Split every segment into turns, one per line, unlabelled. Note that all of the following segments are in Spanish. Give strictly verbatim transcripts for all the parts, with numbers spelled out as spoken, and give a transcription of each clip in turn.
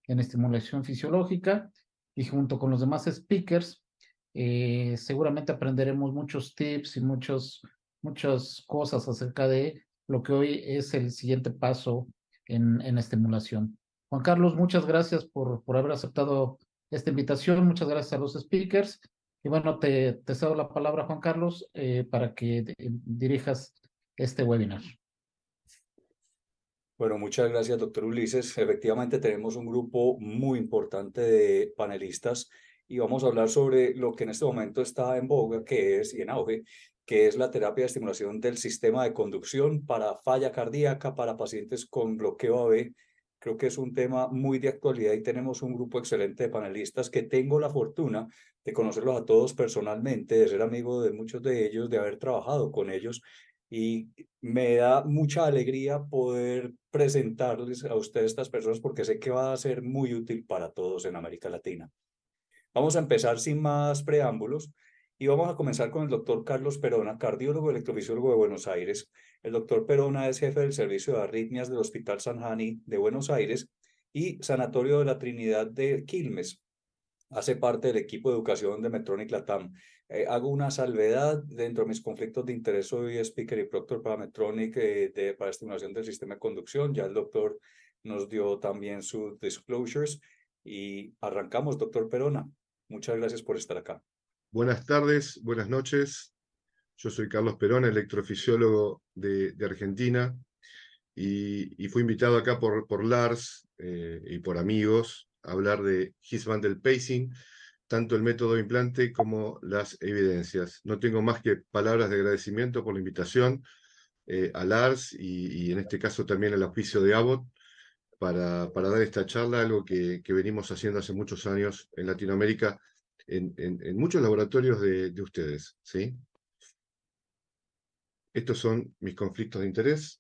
en estimulación fisiológica, y junto con los demás speakers, eh, seguramente aprenderemos muchos tips y muchos, muchas cosas acerca de lo que hoy es el siguiente paso en, en estimulación. Juan Carlos, muchas gracias por, por haber aceptado esta invitación, muchas gracias a los speakers. Y bueno, te, te cedo la palabra, Juan Carlos, eh, para que eh, dirijas este webinar.
Bueno, muchas gracias, doctor Ulises. Efectivamente, tenemos un grupo muy importante de panelistas y vamos a hablar sobre lo que en este momento está en boga, que es, y en auge, que es la terapia de estimulación del sistema de conducción para falla cardíaca para pacientes con bloqueo A V. Creo que es un tema muy de actualidad y tenemos un grupo excelente de panelistas que tengo la fortuna de conocerlos a todos personalmente, de ser amigo de muchos de ellos, de haber trabajado con ellos. Y me da mucha alegría poder presentarles a ustedes estas personas porque sé que va a ser muy útil para todos en América Latina. Vamos a empezar sin más preámbulos y vamos a comenzar con el doctor Carlos Perona, cardiólogo electrofisiólogo de Buenos Aires. El doctor Perona es jefe del servicio de arritmias del Hospital San Jani de Buenos Aires y Sanatorio de la Trinidad de Quilmes. Hace parte del equipo de educación de Medtronic Latam. Eh, hago una salvedad dentro de mis conflictos de interés. Soy speaker y proctor para Medtronic eh, de, para estimulación del sistema de conducción. Ya el doctor nos dio también sus disclosures y arrancamos, doctor Perona. Muchas gracias por estar acá.
Buenas tardes, buenas noches. Yo soy Carlos Perona, electrofisiólogo de, de Argentina, y, y fui invitado acá por, por Lars eh, y por amigos a hablar de His Bundle Pacing, tanto el método de implante como las evidencias. No tengo más que palabras de agradecimiento por la invitación eh, a Lars y, y en este caso también al auspicio de Abbott para, para dar esta charla, algo que, que venimos haciendo hace muchos años en Latinoamérica, en, en, en muchos laboratorios de, de ustedes, ¿sí? Estos son mis conflictos de interés.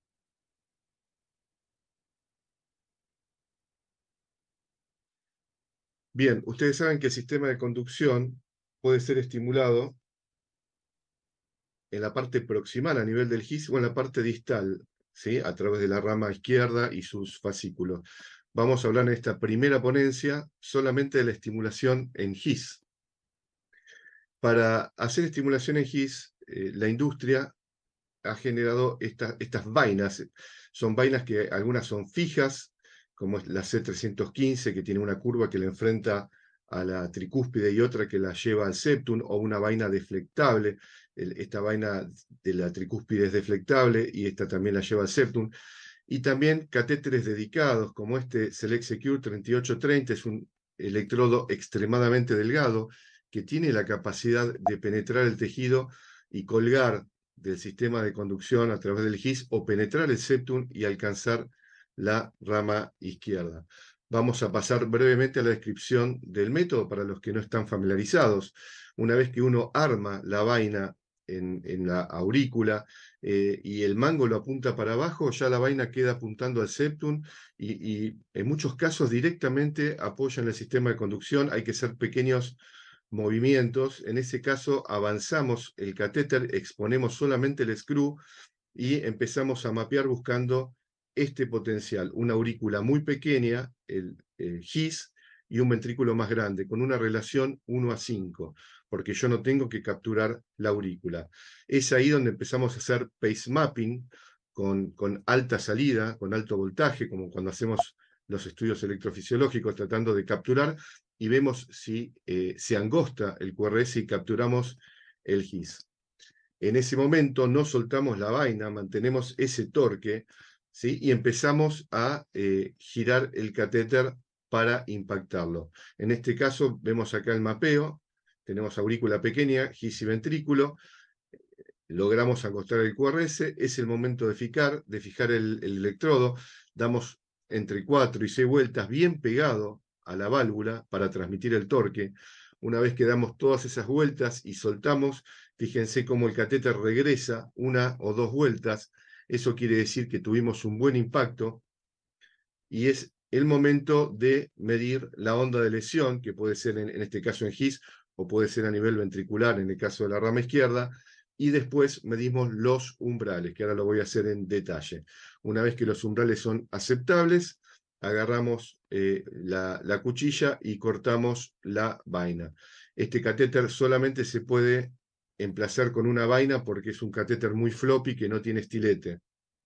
Bien, ustedes saben que el sistema de conducción puede ser estimulado en la parte proximal a nivel del His o en la parte distal, ¿sí? A través de la rama izquierda y sus fascículos. Vamos a hablar en esta primera ponencia solamente de la estimulación en His. Para hacer estimulación en His, eh, la industria ha generado esta, estas vainas. Son vainas que algunas son fijas, como es la C trescientos quince, que tiene una curva que la enfrenta a la tricúspide y otra que la lleva al septum, o una vaina deflectable. El, esta vaina de la tricúspide es deflectable y esta también la lleva al septum. Y también catéteres dedicados, como este Select Secure treinta y ocho treinta, es un electrodo extremadamente delgado que tiene la capacidad de penetrar el tejido y colgar del sistema de conducción a través del His o penetrar el septum y alcanzar la rama izquierda. Vamos a pasar brevemente a la descripción del método para los que no están familiarizados. Una vez que uno arma la vaina en, en la aurícula eh, y el mango lo apunta para abajo, ya la vaina queda apuntando al septum y, y en muchos casos directamente apoya en el sistema de conducción. Hay que hacer pequeños movimientos. En ese caso avanzamos el catéter, exponemos solamente el screw y empezamos a mapear buscando este potencial, una aurícula muy pequeña, el, el His, y un ventrículo más grande, con una relación uno a cinco, porque yo no tengo que capturar la aurícula. Es ahí donde empezamos a hacer pace mapping con, con alta salida, con alto voltaje, como cuando hacemos los estudios electrofisiológicos tratando de capturar, y vemos si eh, se angosta el Q R S y capturamos el His. En ese momento no soltamos la vaina, mantenemos ese torque, ¿sí? Y empezamos a eh, girar el catéter para impactarlo. En este caso vemos acá el mapeo, tenemos aurícula pequeña, His y ventrículo, logramos angostar el Q R S, es el momento de fijar, de fijar el, el electrodo, damos entre cuatro y seis vueltas bien pegado a la válvula para transmitir el torque. Una vez que damos todas esas vueltas y soltamos, fíjense cómo el catéter regresa una o dos vueltas. Eso quiere decir que tuvimos un buen impacto y es el momento de medir la onda de lesión, que puede ser en, en este caso en His o puede ser a nivel ventricular en el caso de la rama izquierda, y después medimos los umbrales, que ahora lo voy a hacer en detalle. Una vez que los umbrales son aceptables, agarramos eh, la, la cuchilla y cortamos la vaina. Este catéter solamente se puede emplazar con una vaina porque es un catéter muy floppy que no tiene estilete.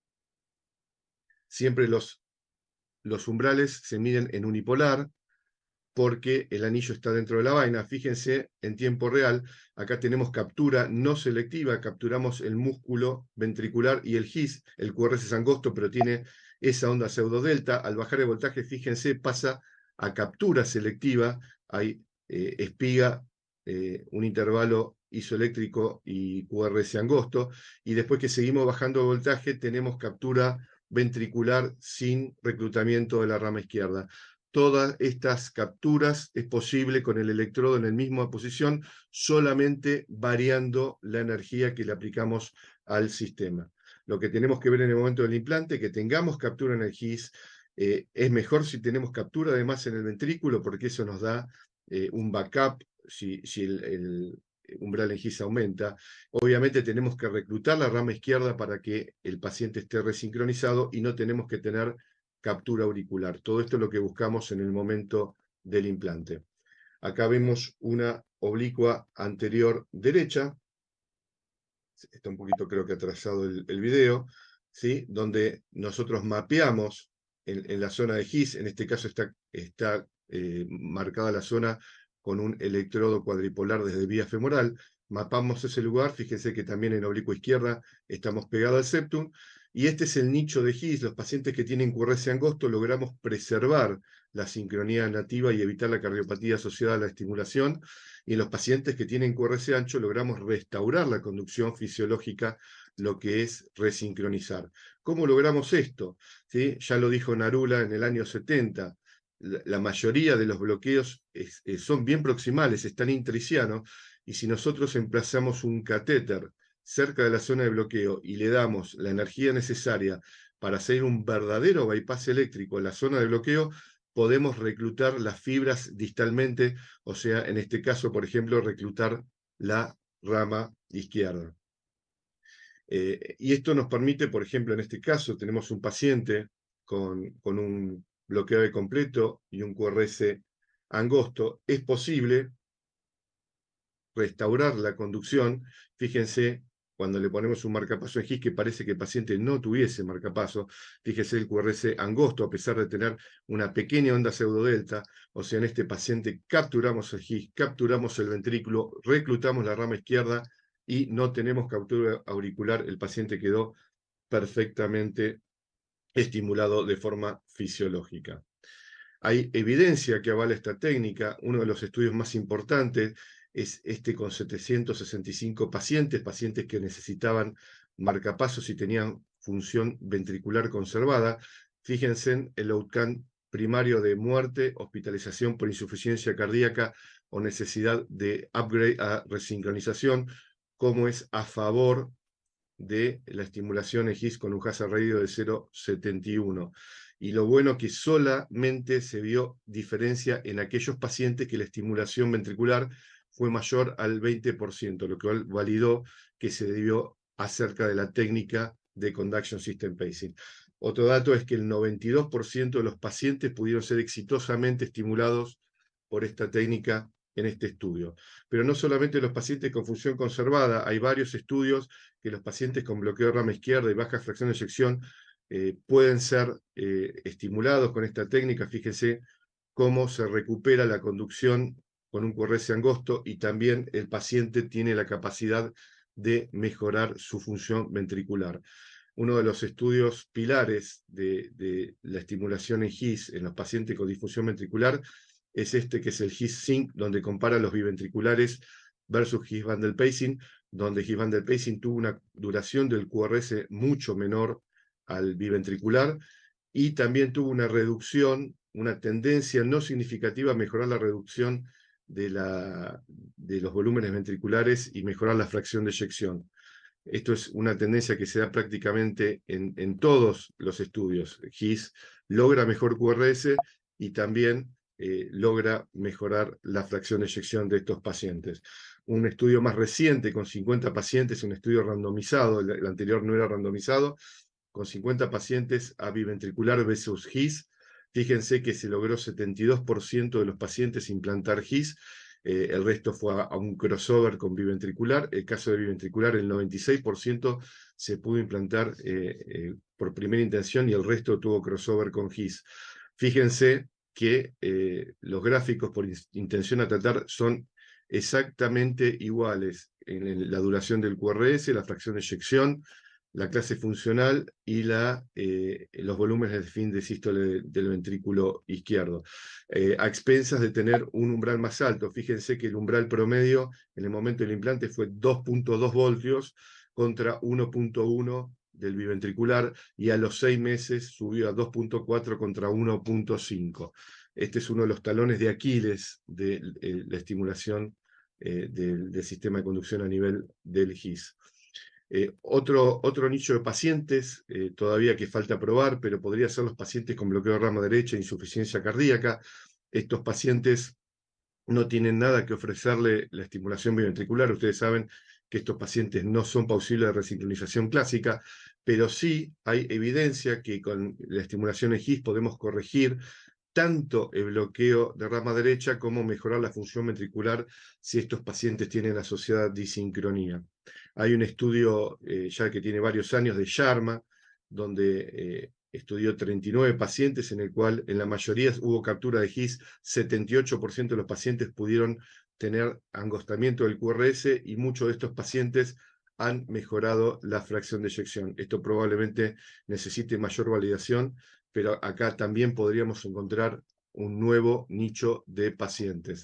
Siempre los, los umbrales se miden en unipolar porque el anillo está dentro de la vaina. Fíjense en tiempo real, acá tenemos captura no selectiva, capturamos el músculo ventricular y el His, el Q R S es angosto, pero tiene esa onda pseudodelta. Al bajar el voltaje, fíjense, pasa a captura selectiva, hay eh, espiga, eh, un intervalo isoeléctrico y Q R S angosto, y después que seguimos bajando el voltaje, tenemos captura ventricular sin reclutamiento de la rama izquierda. Todas estas capturas es posible con el electrodo en la misma posición, solamente variando la energía que le aplicamos al sistema. Lo que tenemos que ver en el momento del implante, que tengamos captura en el His, eh, es mejor si tenemos captura además en el ventrículo, porque eso nos da eh, un backup si, si el, el umbral en His aumenta. Obviamente tenemos que reclutar la rama izquierda para que el paciente esté resincronizado y no tenemos que tener captura auricular. Todo esto es lo que buscamos en el momento del implante. Acá vemos una oblicua anterior derecha. Está un poquito, creo que atrasado el, el video, ¿sí? Donde nosotros mapeamos en, en la zona de His. En este caso está, está eh, marcada la zona con un electrodo cuadripolar desde vía femoral. Mapamos ese lugar. Fíjense que también en oblicua izquierda estamos pegados al septum. Y este es el nicho de His. Los pacientes que tienen Q R S angosto logramos preservar la sincronía nativa y evitar la cardiopatía asociada a la estimulación. Y en los pacientes que tienen Q R S ancho logramos restaurar la conducción fisiológica, lo que es resincronizar. ¿Cómo logramos esto? ¿Sí? Ya lo dijo Narula en el año setenta. La, la mayoría de los bloqueos es, es, son bien proximales, están intrisianos, y si nosotros emplazamos un catéter cerca de la zona de bloqueo y le damos la energía necesaria para hacer un verdadero bypass eléctrico en la zona de bloqueo, podemos reclutar las fibras distalmente, o sea, en este caso, por ejemplo, reclutar la rama izquierda. Eh, y esto nos permite, por ejemplo, en este caso, tenemos un paciente con, con un bloqueo de completo y un Q R S angosto. Es posible restaurar la conducción. Fíjense, cuando le ponemos un marcapaso en His, que parece que el paciente no tuviese marcapaso. Fíjese el Q R S angosto, a pesar de tener una pequeña onda pseudodelta. O sea, en este paciente capturamos el His, capturamos el ventrículo, reclutamos la rama izquierda y no tenemos captura auricular. El paciente quedó perfectamente estimulado de forma fisiológica. Hay evidencia que avala esta técnica. Uno de los estudios más importantes es este con setecientos sesenta y cinco pacientes, pacientes que necesitaban marcapasos y tenían función ventricular conservada. Fíjense en el outcome primario de muerte, hospitalización por insuficiencia cardíaca o necesidad de upgrade a resincronización, como es a favor de la estimulación en His con un hazard ratio de cero coma setenta y uno. Y lo bueno que solamente se vio diferencia en aquellos pacientes que la estimulación ventricular fue mayor al veinte por ciento, lo que validó que se debió acerca de la técnica de Conduction System Pacing. Otro dato es que el noventa y dos por ciento de los pacientes pudieron ser exitosamente estimulados por esta técnica en este estudio. Pero no solamente los pacientes con función conservada, hay varios estudios que los pacientes con bloqueo de rama izquierda y baja fracción de eyección eh, pueden ser eh, estimulados con esta técnica. Fíjense cómo se recupera la conducción con un Q R S angosto y también el paciente tiene la capacidad de mejorar su función ventricular. Uno de los estudios pilares de, de la estimulación en His en los pacientes con disfunción ventricular es este, que es el His-Sync, donde compara los biventriculares versus His-Bundle Pacing, donde His-Bundle Pacing tuvo una duración del Q R S mucho menor al biventricular y también tuvo una reducción, una tendencia no significativa a mejorar la reducción de, la, de los volúmenes ventriculares y mejorar la fracción de eyección. Esto es una tendencia que se da prácticamente en, en todos los estudios. His logra mejor Q R S y también eh, logra mejorar la fracción de eyección de estos pacientes. Un estudio más reciente con cincuenta pacientes, un estudio randomizado, el, el anterior no era randomizado, con cincuenta pacientes a biventricular versus His, Fíjense que se logró setenta y dos por ciento de los pacientes implantar G I S, eh, el resto fue a, a un crossover con biventricular. El caso de biventricular, el noventa y seis por ciento se pudo implantar eh, eh, por primera intención y el resto tuvo crossover con G I S. Fíjense que eh, los gráficos por in intención a tratar son exactamente iguales en el, la duración del Q R S, la fracción de eyección, la clase funcional y la, eh, los volúmenes de fin de sístole del ventrículo izquierdo, eh, a expensas de tener un umbral más alto. Fíjense que el umbral promedio en el momento del implante fue dos punto dos voltios contra uno punto uno del biventricular, y a los seis meses subió a dos punto cuatro contra uno punto cinco. Este es uno de los talones de Aquiles de, de la estimulación eh, del, del sistema de conducción a nivel del G I S. Eh, otro, otro nicho de pacientes, eh, todavía que falta probar, pero podría ser los pacientes con bloqueo de rama derecha e insuficiencia cardíaca. Estos pacientes no tienen nada que ofrecerle la estimulación biventricular. Ustedes saben que estos pacientes no son posibles de resincronización clásica, pero sí hay evidencia que con la estimulación en G I S podemos corregir tanto el bloqueo de rama derecha como mejorar la función ventricular si estos pacientes tienen asociada disincronía. Hay un estudio eh, ya que tiene varios años de Sharma, donde eh, estudió treinta y nueve pacientes, en el cual en la mayoría hubo captura de G I S, setenta y ocho por ciento de los pacientes pudieron tener angostamiento del Q R S y muchos de estos pacientes han mejorado la fracción de eyección. Esto probablemente necesite mayor validación, pero acá también podríamos encontrar un nuevo nicho de pacientes.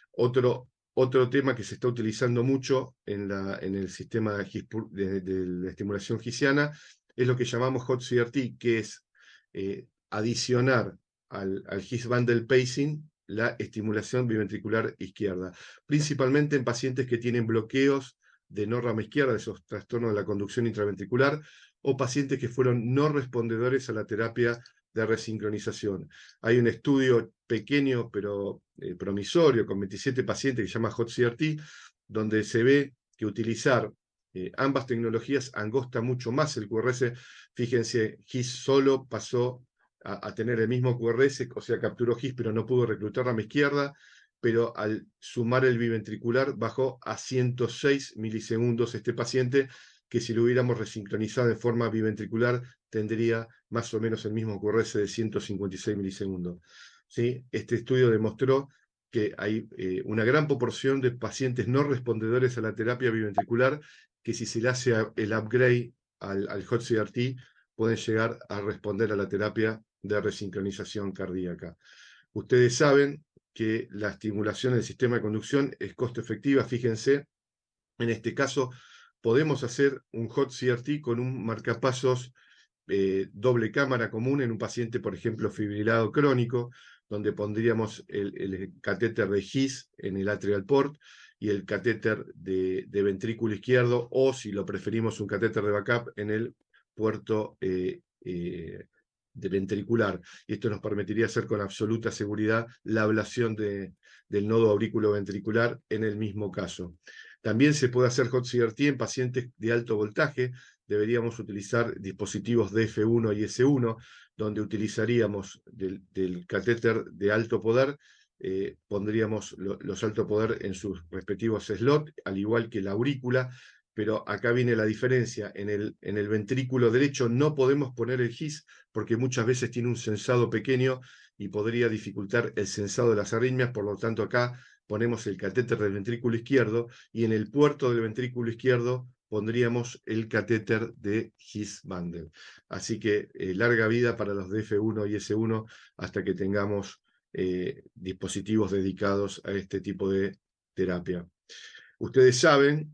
Otro, otro tema que se está utilizando mucho en, la, en el sistema de, de, de la estimulación gisiana es lo que llamamos Hot C R T, que es eh, adicionar al, al G I S bundle pacing la estimulación biventricular izquierda, principalmente en pacientes que tienen bloqueos de no rama izquierda, esos trastornos de la conducción intraventricular, o pacientes que fueron no respondedores a la terapia de resincronización. Hay un estudio pequeño pero eh, promisorio con veintisiete pacientes que se llama Hot C R T, donde se ve que utilizar eh, ambas tecnologías angosta mucho más el Q R S. Fíjense, G I S solo pasó a, a tener el mismo Q R S, o sea, capturó G I S pero no pudo reclutar rama izquierda, pero al sumar el biventricular bajó a ciento seis milisegundos este paciente, que si lo hubiéramos resincronizado de forma biventricular tendría más o menos el mismo Q R S de ciento cincuenta y seis milisegundos. ¿Sí? Este estudio demostró que hay eh, una gran proporción de pacientes no respondedores a la terapia biventricular que si se le hace el upgrade al, al Hot C R T pueden llegar a responder a la terapia de resincronización cardíaca. Ustedes saben que la estimulación del sistema de conducción es costo efectiva. Fíjense, en este caso podemos hacer un Hot C R T con un marcapasos eh, doble cámara común en un paciente, por ejemplo, fibrilado crónico, donde pondríamos el, el catéter de G I S en el atrial port y el catéter de, de ventrículo izquierdo, o si lo preferimos un catéter de backup en el puerto eh, eh, de ventricular. Y esto nos permitiría hacer con absoluta seguridad la ablación de, del nodo aurículo ventricular en el mismo caso. También se puede hacer Hot C R T en pacientes de alto voltaje. Deberíamos utilizar dispositivos D F uno y S uno, donde utilizaríamos del, del catéter de alto poder, eh, pondríamos lo, los alto poder en sus respectivos slots, al igual que la aurícula, pero acá viene la diferencia. En el, en el ventrículo derecho no podemos poner el G I S porque muchas veces tiene un sensado pequeño y podría dificultar el sensado de las arritmias. Por lo tanto, acá ponemos el catéter del ventrículo izquierdo y en el puerto del ventrículo izquierdo pondríamos el catéter de G I S bundle. Así que eh, larga vida para los D F uno y S uno hasta que tengamos eh, dispositivos dedicados a este tipo de terapia. Ustedes saben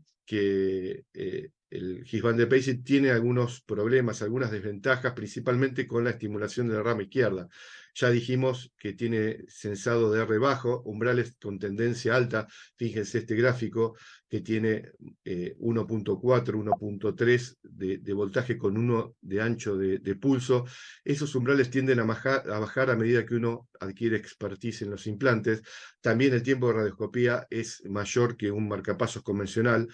que eh, el G I S bundle pacing tiene algunos problemas, algunas desventajas, principalmente con la estimulación de la rama izquierda. Ya dijimos que tiene sensado de R bajo, umbrales con tendencia alta. Fíjense este gráfico que tiene eh, uno punto cuatro, uno punto tres de, de voltaje con uno de ancho de, de pulso. Esos umbrales tienden a bajar, a bajar a medida que uno adquiere expertise en los implantes. También el tiempo de radioscopía es mayor que un marcapasos convencional.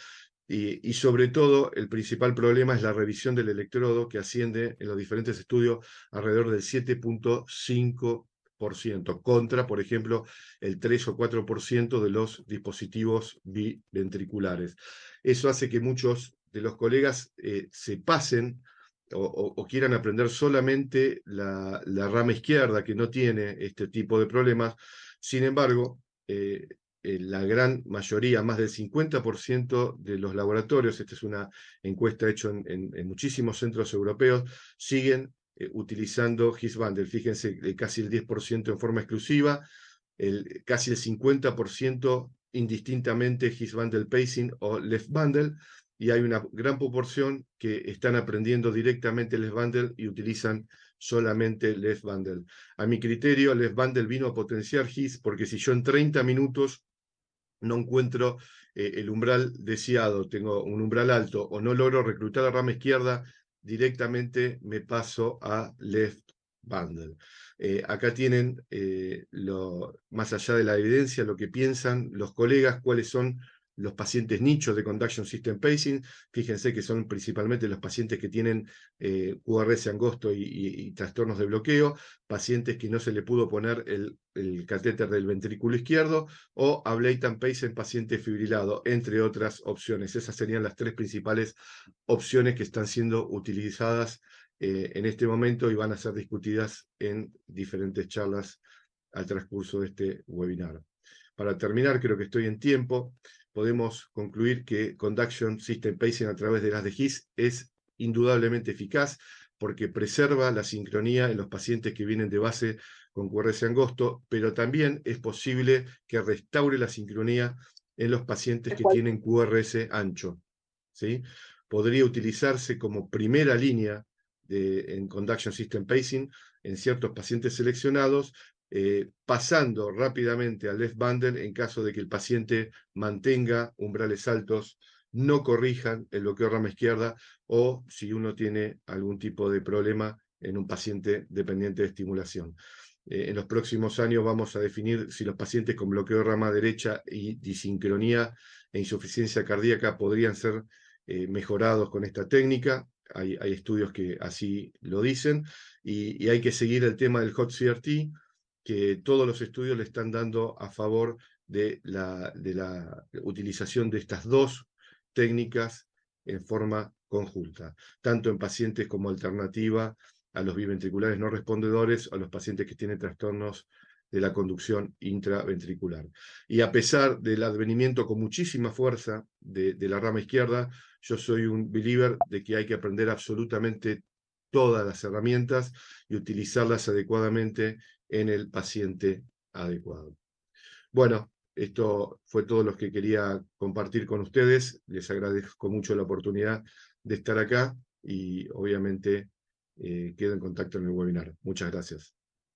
Y, y sobre todo, el principal problema es la revisión del electrodo, que asciende en los diferentes estudios alrededor del siete punto cinco por ciento, contra, por ejemplo, el tres o cuatro por ciento de los dispositivos biventriculares. Eso hace que muchos de los colegas eh, se pasen o, o, o quieran aprender solamente la, la rama izquierda, que no tiene este tipo de problemas. Sin embargo, eh, eh, la gran mayoría, más del cincuenta por ciento de los laboratorios, esta es una encuesta hecha en, en, en muchísimos centros europeos, siguen eh, utilizando His Bundle. Fíjense, eh, casi el diez por ciento en forma exclusiva, el, casi el cincuenta por ciento indistintamente His Bundle Pacing o Left Bundle, y hay una gran proporción que están aprendiendo directamente Left Bundle y utilizan solamente Left Bundle. A mi criterio, Left Bundle vino a potenciar His, porque si yo en treinta minutos no encuentro eh, el umbral deseado, tengo un umbral alto, o no logro reclutar la rama izquierda, directamente me paso a Left Bundle. Eh, acá tienen, eh, lo, más allá de la evidencia, lo que piensan los colegas, cuáles son los pacientes nichos de Conduction System Pacing. Fíjense que son principalmente los pacientes que tienen eh, Q R S angosto y, y, y trastornos de bloqueo, pacientes que no se le pudo poner el, el catéter del ventrículo izquierdo, o ablate and pace en paciente fibrilado, entre otras opciones. Esas serían las tres principales opciones que están siendo utilizadas eh, en este momento y van a ser discutidas en diferentes charlas al transcurso de este webinar. Para terminar, creo que estoy en tiempo, podemos concluir que Conduction System Pacing a través de las de His es indudablemente eficaz, porque preserva la sincronía en los pacientes que vienen de base con Q R S angosto, pero también es posible que restaure la sincronía en los pacientes que tienen Q R S ancho, ¿sí? Podría utilizarse como primera línea de, en Conduction System Pacing en ciertos pacientes seleccionados, eh, pasando rápidamente al Left Bundle en caso de que el paciente mantenga umbrales altos, no corrijan el bloqueo rama izquierda, o si uno tiene algún tipo de problema en un paciente dependiente de estimulación. Eh, en los próximos años vamos a definir si los pacientes con bloqueo de rama derecha y disincronía e insuficiencia cardíaca podrían ser eh, mejorados con esta técnica. Hay, hay estudios que así lo dicen, y, y hay que seguir el tema del hot C R T, que todos los estudios le están dando a favor de la, de la utilización de estas dos técnicas en forma conjunta, tanto en pacientes como alternativa a los biventriculares no respondedores, a los pacientes que tienen trastornos de la conducción intraventricular. Y a pesar del advenimiento con muchísima fuerza de, de la rama izquierda, yo soy un believer de que hay que aprender absolutamente todas las herramientas y utilizarlas adecuadamente en el paciente adecuado. Bueno, esto fue todo lo que quería compartir con ustedes. Les agradezco mucho la oportunidad de estar acá y obviamente eh, quedo en contacto en el webinar. Muchas gracias.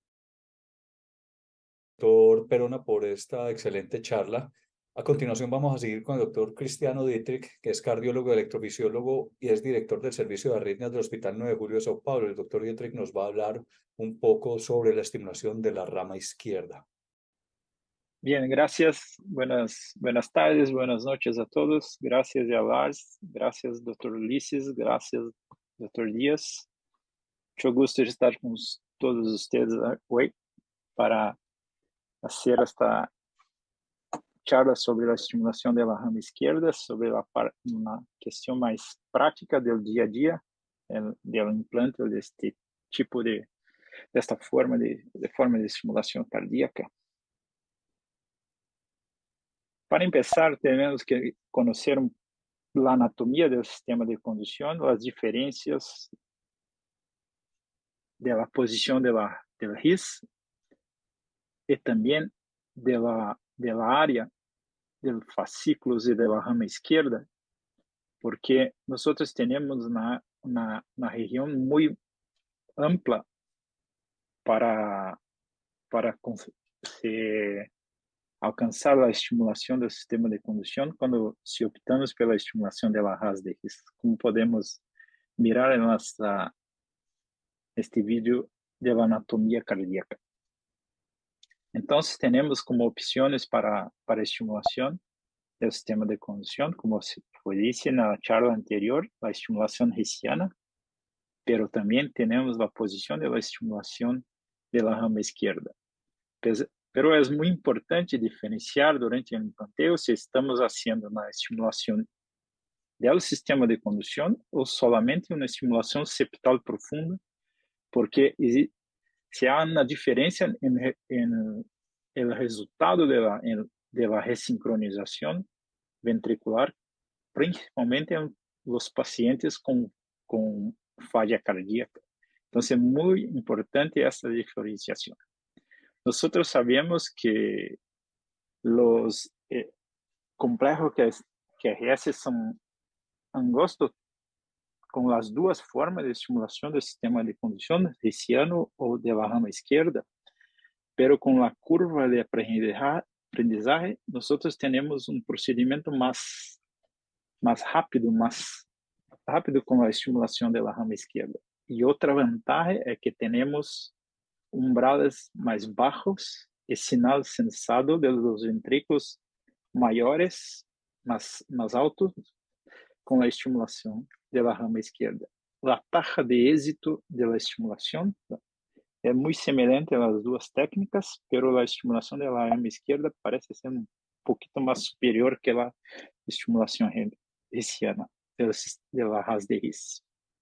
Doctor Perona, por esta excelente charla. A continuación vamos a seguir con el doctor Cristiano Dietrich, que es cardiólogo, electrofisiólogo y es director del servicio de arritmias del Hospital nueve de Julio de Sao Paulo. El doctor Dietrich nos va a hablar un poco sobre la estimulación de la rama izquierda.
Bien, gracias. Buenas, buenas tardes, buenas noches a todos. Gracias, Lars. Gracias, doctor Ulises. Gracias, doctor Díaz. Mucho gusto de estar con todos ustedes hoy para hacer esta charla sobre la estimulación de la rama izquierda, sobre la una cuestión más práctica del día a día, el, del implante de este tipo de, de esta forma de, de forma de estimulación cardíaca. Para empezar, tenemos que conocer la anatomía del sistema de conducción, las diferencias de la posición de la, de la His y también de la, de la área del fascículos y de la rama izquierda, porque nosotros tenemos una, una, una región muy amplia para, para se, alcançar a estimulação do sistema de condução quando se optamos pela estimulação de la Ras de His, como podemos mirar em nossa este vídeo de la anatomia cardíaca. Então, temos como opções para para estimulação do sistema de condução, como como disse na charla anterior, a estimulação hessiana, pero também temos a posição da estimulação da rama esquerda. Pero é muito importante diferenciar durante o implanteio se estamos fazendo uma estimulação do sistema de condução ou solamente uma estimulação septal profunda, porque se há uma diferença no resultado da ressincronização ventricular, principalmente em los pacientes com, com falha cardíaca. Então, é muito importante essa diferenciação. Nós sabemos que os eh, complexos Q R S são angostos com as duas formas de estimulação do sistema de condução, hessiano ou de la rama esquerda, pero com a curva de aprendizagem, nós temos um procedimento mais mais rápido, mais rápido com a estimulação da rama esquerda. E outra vantagem é que temos umbrales mais baixos e sinal sensado dos ventrículos maiores, mais, mais altos, com a estimulação da rama esquerda. A taxa de êxito da estimulação é muito semelhante às duas técnicas, pero a estimulação da rama esquerda parece ser um pouquinho mais superior que a estimulação hessiana, da Haas de His.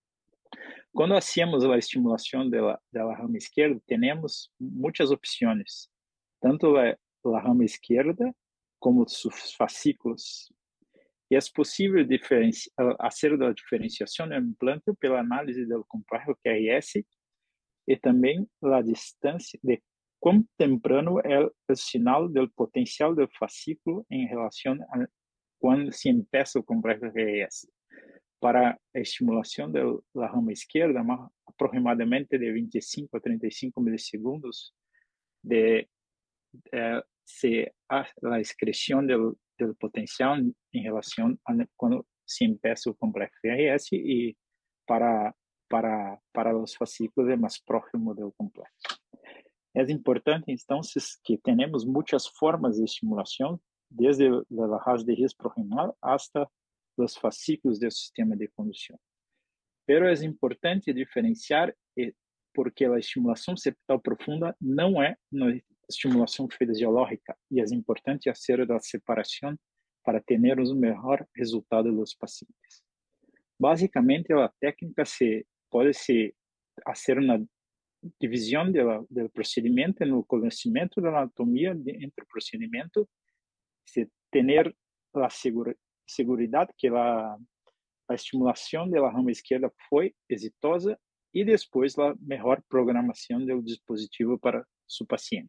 Quando hacemos a estimulação da, da rama esquerda, temos muitas opções, tanto a, a rama esquerda como os fascículos. E é possível fazer a diferenciação no implante pela análise do complexo Q R S e também a distância de quão temprano é o sinal do potencial do fascículo em relação a quando se empieza o complexo Q R S. Para a estimulação da rama esquerda, aproximadamente de vinte e cinco a trinta e cinco milissegundos, de, de se a, a excreção do, do potencial em relação a quando se empieza o complexo Q R S e para para para os fascículos é mais próximo do complexo. É importante, então, que temos muitas formas de estimulação, desde a Haas de His proximal hasta os fascículos do sistema de condução. Pero é importante diferenciar porque a estimulação septal profunda não é uma estimulação fisiológica e é importante fazer a separação para ter o melhor resultado dos pacientes. Basicamente, a técnica se pode se fazer uma divisão do, do procedimento no conhecimento da anatomia de, entre o procedimento, se ter a segurança seguridade que a, a estimulação da rama esquerda foi exitosa e depois a melhor programação do dispositivo para seu paciente.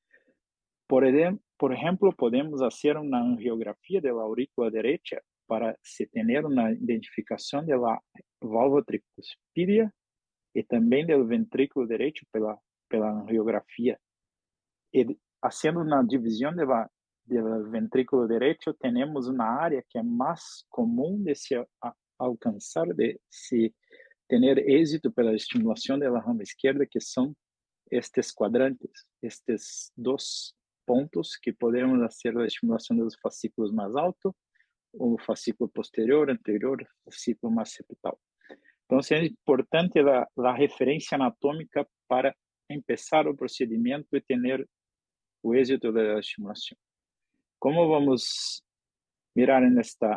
Por, por exemplo, podemos fazer uma angiografia da aurícula direita para se ter uma identificação da válvula tricuspídea e também do ventrículo direito pela pela angiografia. E fazendo uma divisão da do ventrículo direito, temos uma área que é mais comum de se alcançar, de se ter êxito pela estimulação da rama esquerda, que são estes quadrantes, estes dois pontos que podemos fazer a estimulação dos fascículos mais altos, o fascículo posterior, anterior, o fascículo mais septal. Então, é importante a, a referência anatômica para começar o procedimento e ter o êxito da estimulação. Como vamos mirar nesta,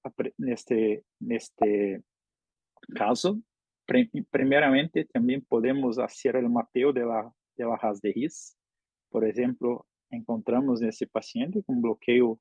neste, neste caso? Primeiramente, também podemos fazer o mapeio da Haas de His. Por exemplo, encontramos nesse paciente com bloqueio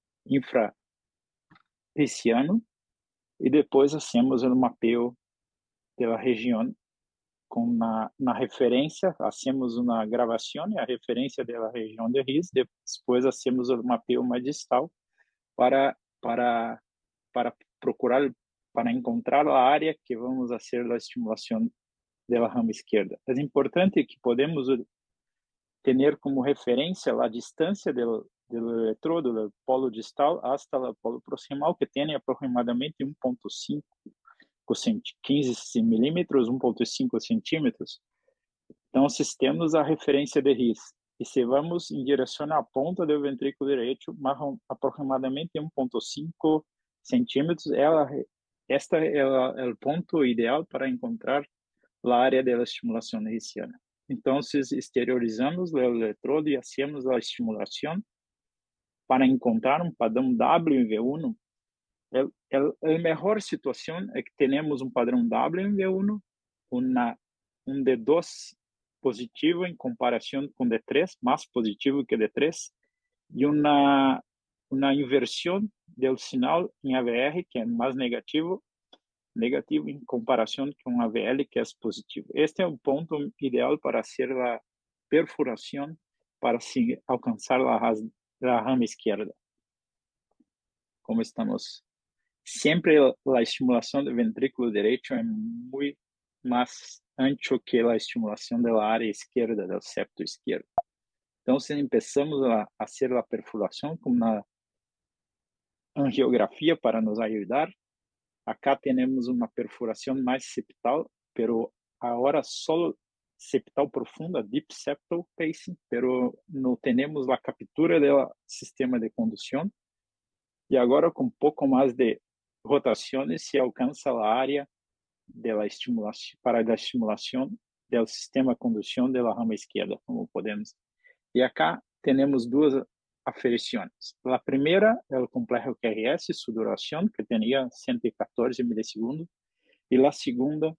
infrahessiano e depois fazemos o mapeio da região com na, na referência, fazemos uma gravação e a referência da região de His, depois fazemos o mapeio mais distal para para para procurar, para encontrar a área que vamos fazer a estimulação da rama esquerda. É importante que podemos ter como referência a distância do, do eletrodo, do polo distal, hasta o polo proximal, que tem aproximadamente um ponto cinco quinze milímetros, um ponto cinco centímetros. Então, se temos a referência de His e se vamos em direção à ponta do ventrículo direito, aproximadamente um ponto cinco centímetros, ela, esta é o ponto ideal para encontrar a área da estimulação hertziana. Então, exteriorizamos o eletrodo e hacemos a estimulação para encontrar um padrão W em V um. A melhor situação é que temos um padrão W em V um, uma, um D dois positivo em comparação com D três, mais positivo que D três, e uma, uma inversão do sinal em A V R, que é mais negativo, negativo em comparação com A V L, que é positivo. Este é o ponto ideal para fazer a perfuração, para se alcançar a, a rama esquerda. Como estamos? Sempre a estimulação do ventrículo direito é muito mais ancho que a estimulação da área esquerda, do septo esquerdo. Então, se começamos a fazer a perfuração com uma angiografia para nos ajudar, acá temos uma perfuração mais septal, pero agora só septal profunda, deep septal pacing, pero não temos a captura do sistema de condução. E agora, com um pouco mais de rotações, se alcança a área de la estimulação, para a estimulação do sistema de condução da rama esquerda, como podemos. E acá temos duas aferições. A primeira é o complexo Q R S, sua duração, que tinha cento e quatorze milissegundos, e a segunda,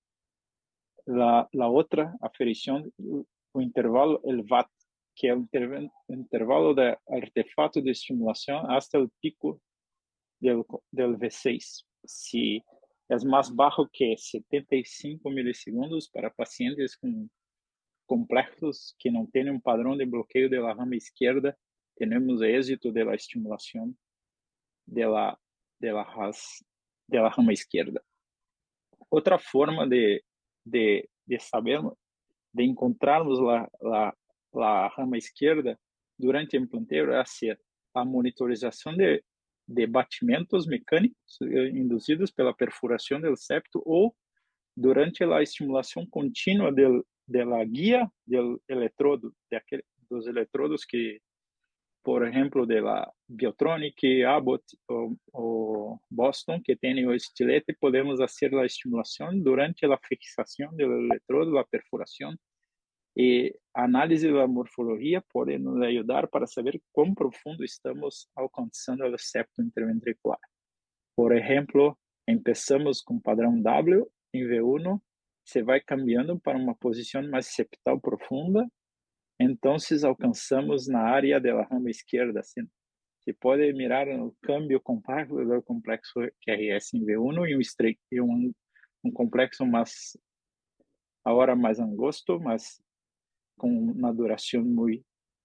a, a outra aferição, o intervalo L V A T, que é o intervalo de artefato de estimulação até o pico do, do V seis. Se é mais baixo que setenta e cinco milissegundos para pacientes com complexos que não têm um padrão de bloqueio da rama esquerda, temos êxito da estimulação da da da rama esquerda. Outra forma de de de saber, de encontrarmos a a a rama esquerda durante o implanteio é ser a monitorização de de batimentos mecânicos induzidos pela perfuração do septo ou durante a estimulação contínua del de la guia do eletrodo, de aquele, dos eletrodos que, por exemplo, de la Biotronic, Abbott ou, ou Boston, que tem o estilete, podemos fazer a estimulação durante a fixação do eletrodo, a perfuração. E a análise da morfologia pode nos ajudar para saber quão profundo estamos alcançando o septo interventricular. Por exemplo, começamos com padrão W em V um, se vai cambiando para uma posição mais septal profunda, então alcançamos na área da rama esquerda. Se, se pode mirar o câmbio compacto do complexo Q R S em V um e um, e um, um complexo mais, agora mais angosto, mas com uma duração muito,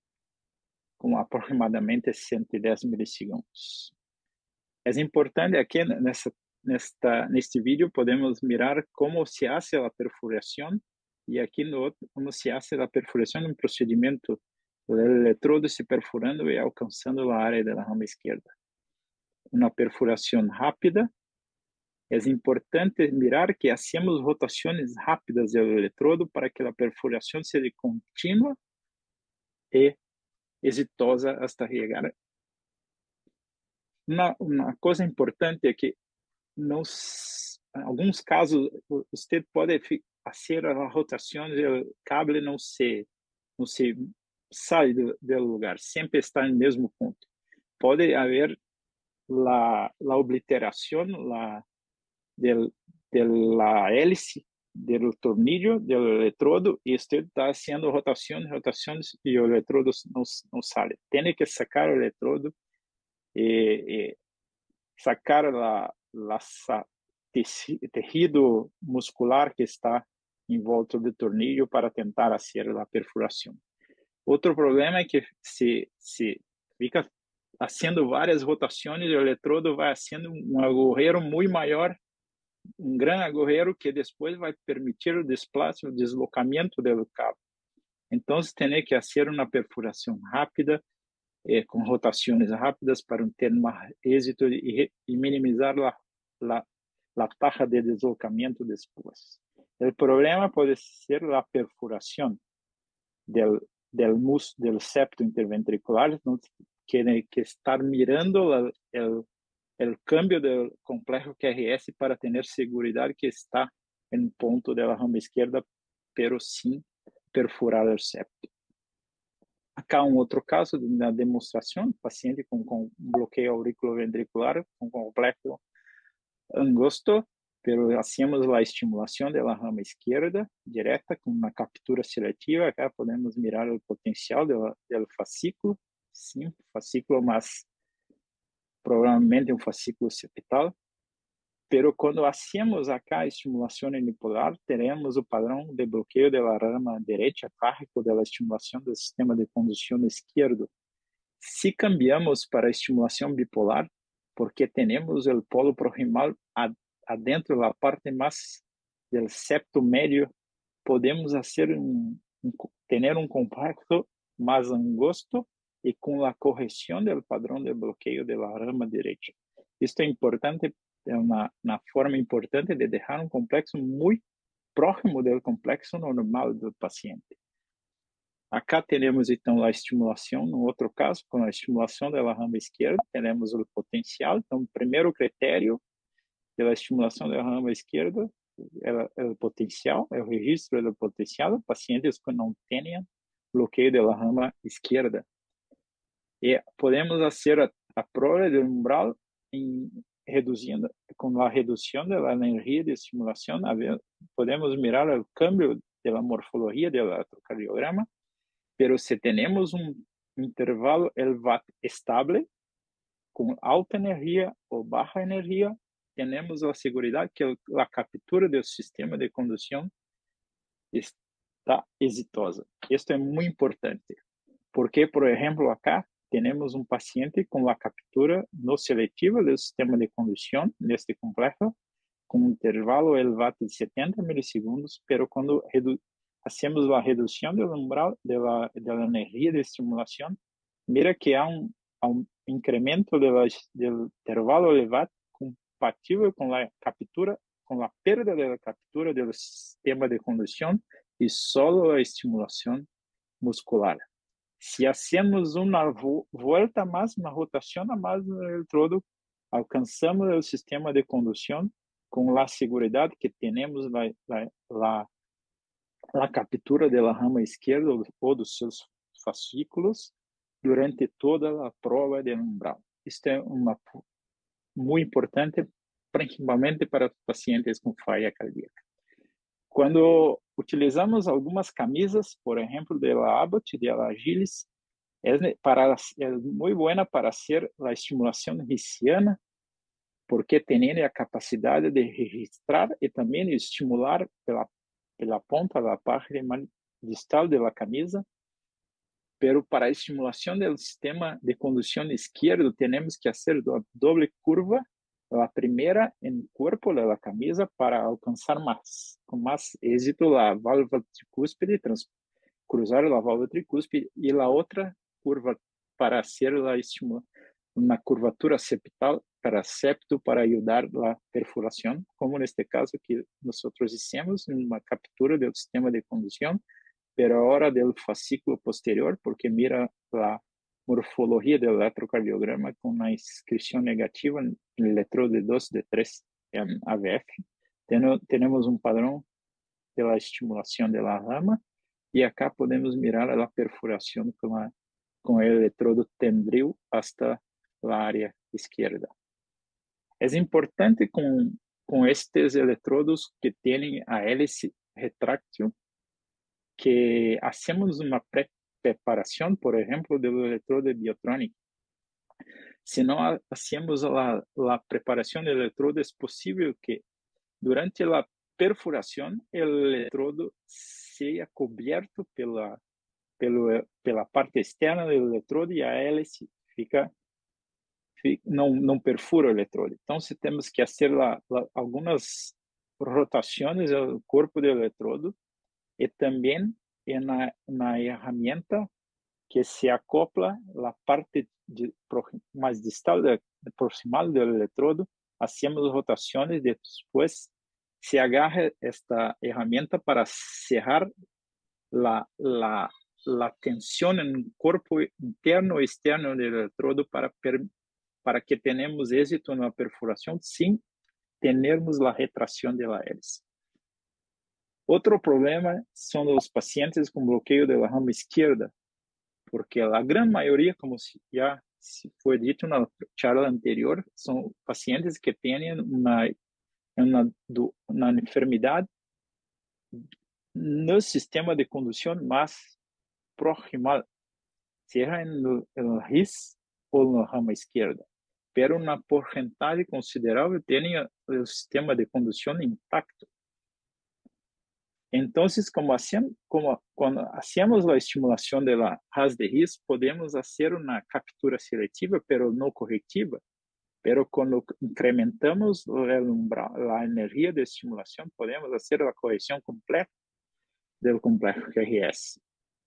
com aproximadamente cento e dez milissegundos. É importante aqui nessa Nesta, neste vídeo podemos mirar como se hace a perfuração e aqui no outro como se hace a perfuração no procedimento do eletrodo se perfurando e alcançando a área da rama esquerda. Uma perfuração rápida. É importante mirar que hacemos rotações rápidas do eletrodo para que a perfuração seja contínua e exitosa até chegar. Uma, uma coisa importante é que Nos, em alguns casos, você pode fazer a rotação do cable não se não se sai do, do lugar, sempre está no mesmo ponto. Pode haver a a obliteração la del de la hélice do tornillo do eletrodo e você está fazendo rotações, rotações e o eletrodo não não sai. Tem que sacar o eletrodo e, e sacar a laça, tecido muscular que está em volta do tornillo para tentar fazer a perfuração. Outro problema é que se, se fica fazendo várias rotações, o eletrodo vai fazendo um agujero muito maior, um grande agujero que depois vai permitir o desplaço, o deslocamento do cabo. Então, tem que fazer uma perfuração rápida, eh, com rotações rápidas para ter mais êxito e, e minimizar a La, la taxa de deslocamento depois. O problema pode ser a perfuração del, del mus del septo interventricular, então tem que estar mirando o el cambio del complejo Q R S para tener seguridad que está en punto de la rama izquierda, pero sin perfurar el septo. Acá um outro caso na demonstração, paciente com, com bloqueio auriculoventricular, com complexo angosto, pero hacemos a estimulação da rama esquerda direta com uma captura seletiva. Acá podemos mirar o potencial do fascículo, sim, fascículo, mas provavelmente um fascículo septal. Pero quando hacemos acá a estimulação unipolar, teremos o padrão de bloqueio da rama direita, cárrico da estimulação do sistema de condução esquerdo. Se cambiamos para a estimulação bipolar, porque temos o polo proximal adentro da parte mais do septo médio, podemos fazer um, um, ter um complexo mais angosto e com a correção do padrão de bloqueio da rama direita. Isto é importante. É uma, uma forma importante de deixar um complexo muito próximo do complexo normal do paciente. Acá temos então a estimulação, no outro caso, com a estimulação da rama esquerda, temos o potencial. Então, o primeiro critério da estimulação da rama esquerda é, é o potencial, é o registro do potencial, pacientes que não tenham bloqueio da rama esquerda. E podemos fazer a, a prova do umbral em reduzindo, com a redução da energia de estimulação, podemos mirar o câmbio da morfologia do eletrocardiograma, pero se temos um intervalo L V A T estável, com alta energia ou baixa energia, temos a segurança que a captura do sistema de condução está exitosa. Isto é muito importante, porque, por exemplo, acá, temos um paciente com a captura não seletiva do sistema de condução neste complexo, com um intervalo L V A T de setenta milissegundos, pero quando hacemos a redução do umbral da energia de estimulação, mira que há um, um incremento do intervalo L V A T compatível com a captura, com a perda da captura do sistema de condução e só a estimulação muscular. Se hacemos uma volta mais, uma rotação a mais no eletrodo, alcançamos o sistema de condução com a segurança que temos a, a, a captura da rama esquerda ou dos seus fascículos durante toda a prova de umbral. Isto é uma, muito importante, principalmente para pacientes com falha cardíaca. Quando utilizamos algumas camisas, por exemplo, de la Abbott, de la Agilis, é, para, é muito boa para fazer a estimulação riciana, porque tem a capacidade de registrar e também estimular pela, pela ponta da parte distal da camisa. Pero para a estimulação do sistema de condução esquerdo, temos que fazer a doble curva, a primeira em corpo da camisa para alcançar mais, com mais êxito a válvula tricúspide, trans, cruzar a válvula tricúspide e a outra curva para ser a estimula, uma curvatura septal para septo para ajudar a perfuração, como neste caso que nós fizemos uma captura do sistema de condução, pero agora do fascículo posterior, porque mira a morfologia do eletrocardiograma com uma inscrição negativa no eletrodo de dois de três A V F. Temos um padrão da estimulação da rama e acá podemos mirar a perfuração com, a, com o eletrodo tendril hasta a área esquerda. É importante com, com estes eletrodos que têm a hélice retráctil que hacemos uma pré preparação, por exemplo, do eletrodo biotrônico. Se não hacemos a, a preparação do eletrodo, é possível que durante a perfuração o eletrodo seja coberto pela pelo, pela parte externa do eletrodo e a hélice fica, fica não não perfura o eletrodo. Então, se temos que fazer la, la, algumas rotações do corpo do eletrodo e também na na ferramenta que se acopla a parte de, mais distal, de, proximal do eletrodo, hacemos rotações, depois se agarra esta ferramenta para cerrar la, la, la tensão no corpo interno e externo do eletrodo para per, para que tenhamos êxito na perfuração sem termos a retração da hélice. Outro problema são os pacientes com bloqueio da rama esquerda, porque a grande maioria, como já foi dito na charla anterior, são pacientes que têm uma, uma, uma enfermidade no sistema de condução mais proximal, seja no, no R I S ou na rama esquerda, pero uma porcentagem considerável tem o sistema de condução intacto. Então, como, hacemos, como quando hacemos a estimulação da ras de R I S, podemos fazer uma captura seletiva, pero não corretiva. Pero quando incrementamos a energia de estimulação, podemos fazer a correção completa do complexo R S.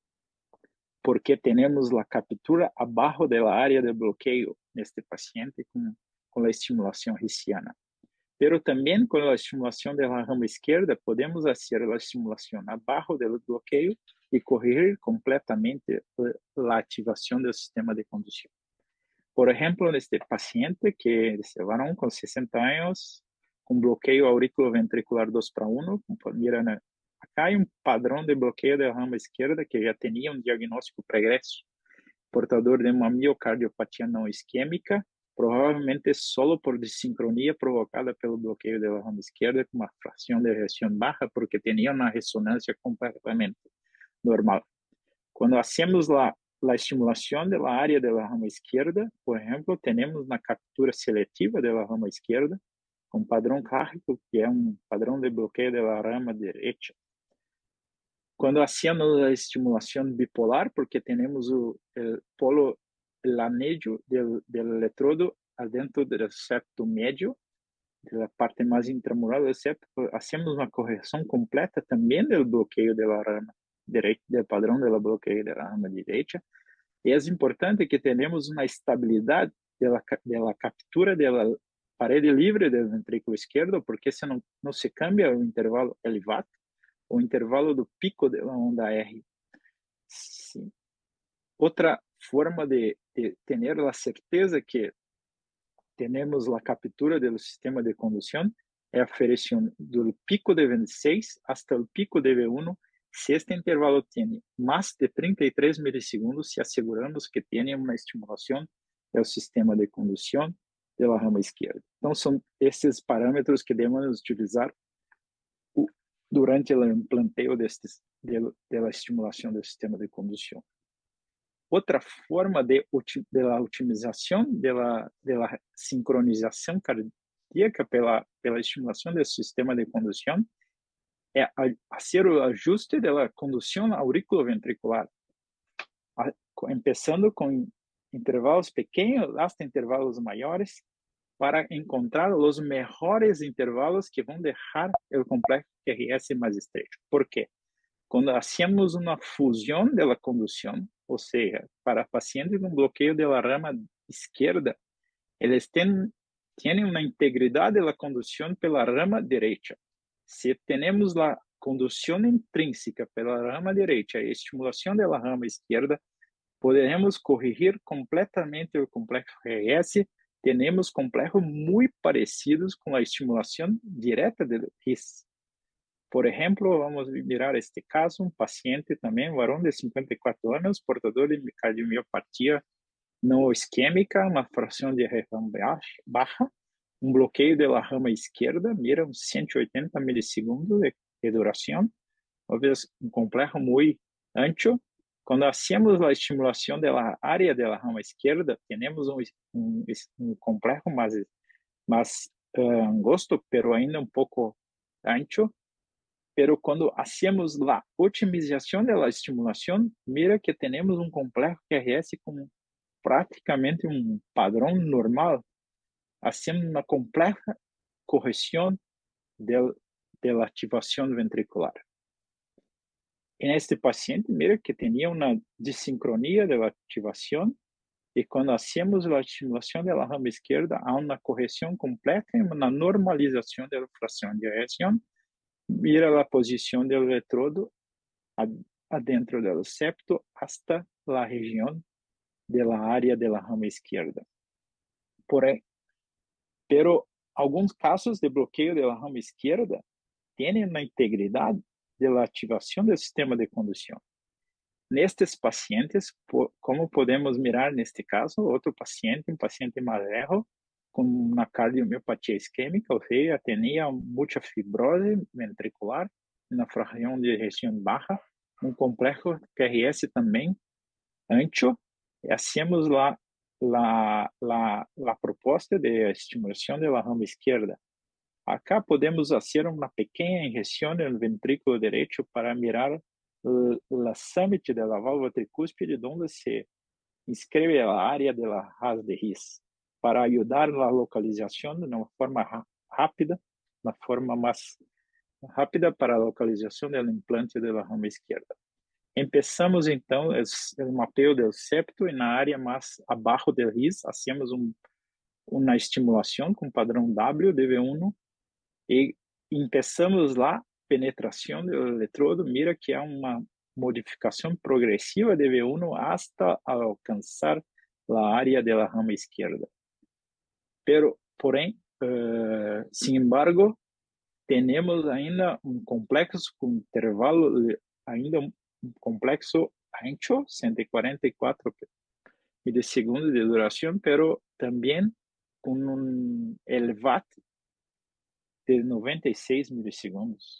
Porque temos a captura abaixo da área de bloqueio neste paciente com, com a estimulação rissiana. Pero também com a estimulação da rama esquerda, podemos fazer a estimulação abaixo do bloqueio e corrigir completamente a ativação do sistema de condução. Por exemplo, neste paciente que é varão com sessenta anos, com bloqueio auriculoventricular dois para um, mira, acá há um padrão de bloqueio da rama esquerda que já tinha um diagnóstico pregresso, portador de uma miocardiopatia não isquêmica, provavelmente solo por desincronia provocada pelo bloqueio da rama esquerda, com uma fração de reação baixa, porque tinha uma ressonância completamente normal. Quando hacemos a a estimulação da área da rama esquerda, por exemplo, temos na captura seletiva da rama esquerda, com padrão clássico, que é um padrão de bloqueio da rama direita. Quando hacemos a estimulação bipolar, porque temos o, o polo lanédio do, do eletrodo dentro do septo médio, da parte mais intramural do septo, hacemos uma correção completa também do bloqueio da rama direita, do padrão do bloqueio da rama direita. E é importante que tenhamos uma estabilidade da captura da parede livre do ventrículo esquerdo, porque se não, não se cambia o intervalo elevado, o intervalo do pico da onda R. Sim. Outra forma de, de ter a certeza que temos a captura do sistema de condução é a aferição do pico de V seis até o pico de V um. Se este intervalo tem mais de trinta e três milissegundos, se asseguramos que tenha uma estimulação do sistema de condução da rama esquerda. Então, são esses parâmetros que devemos utilizar durante o implanteio destes, de, da estimulação do sistema de condução. Outra forma de, de la otimização da da sincronização cardíaca pela pela estimulação do sistema de condução é fazer o ajuste da condução auriculoventricular, começando com intervalos pequenos até intervalos maiores, para encontrar os melhores intervalos que vão deixar o complexo R S mais estreito. Por quê? Quando hacemos uma fusão da condução, ou seja, para pacientes com bloqueio da rama esquerda, eles têm, têm uma integridade da condução pela rama direita. Se temos a condução intrínseca pela rama direita e a estimulação da rama esquerda, poderemos corrigir completamente o complexo R S. Temos complexos muito parecidos com a estimulação direta do R I S. Por exemplo, vamos mirar este caso, um paciente também, um varão de cinquenta e quatro anos, portador de cardiomiopatia não isquêmica, uma fração de reação baixa, um bloqueio da rama esquerda, mira uns cento e oitenta milissegundos de, de duração, talvez um complexo muito ancho. Quando hacemos a estimulação da área da rama esquerda, temos um, um, um complexo mais, mais uh, angosto, pero ainda um pouco ancho. Pero quando hacemos a otimização da estimulação, mira que temos um complexo R S com praticamente um padrão normal. Hacemos uma complexa correção da ativação ventricular. Neste paciente, mira que tinha uma desincronia da ativação, e quando hacemos a estimulação da rama esquerda, há uma correção completa e uma normalização da fração de reação. Mira a posição do eletrodo adentro do septo hasta a região da área da rama esquerda. por ahí, pero algunos casos de bloqueo de la rama izquierda tienen la integridad de la activación del sistema de conducción. Nestes pacientes, como podemos mirar neste caso, outro paciente, um paciente mais velho, com uma cardiomiopatia isquêmica, ou seja, tinha muita fibrose ventricular na fração de ejeção baixa, um complexo Q R S também ancho. Hacemos lá la, la, la proposta de estimulação da rama esquerda. Acá podemos fazer uma pequena injeção no ventrículo direito para mirar la summit de la válvula tricúspide, donde se inscreve a área de la Haas de His, para ayudar la localización de una forma rápida, una forma más rápida para a localização do implante de la rama izquierda. Empezamos então o mapeo do septo e na área mais abaixo do His, hacemos um, uma estimulação com padrão W D V um e empezamos lá penetração do eletrodo, mira que há uma modificação progressiva de V um hasta alcançar a área da rama esquerda. Pero, porém, uh, sin embargo, temos ainda um complexo com intervalo, ainda um complexo ancho, cento e quarenta e quatro milissegundos de duração, pero também com um L V A T de noventa e seis milissegundos.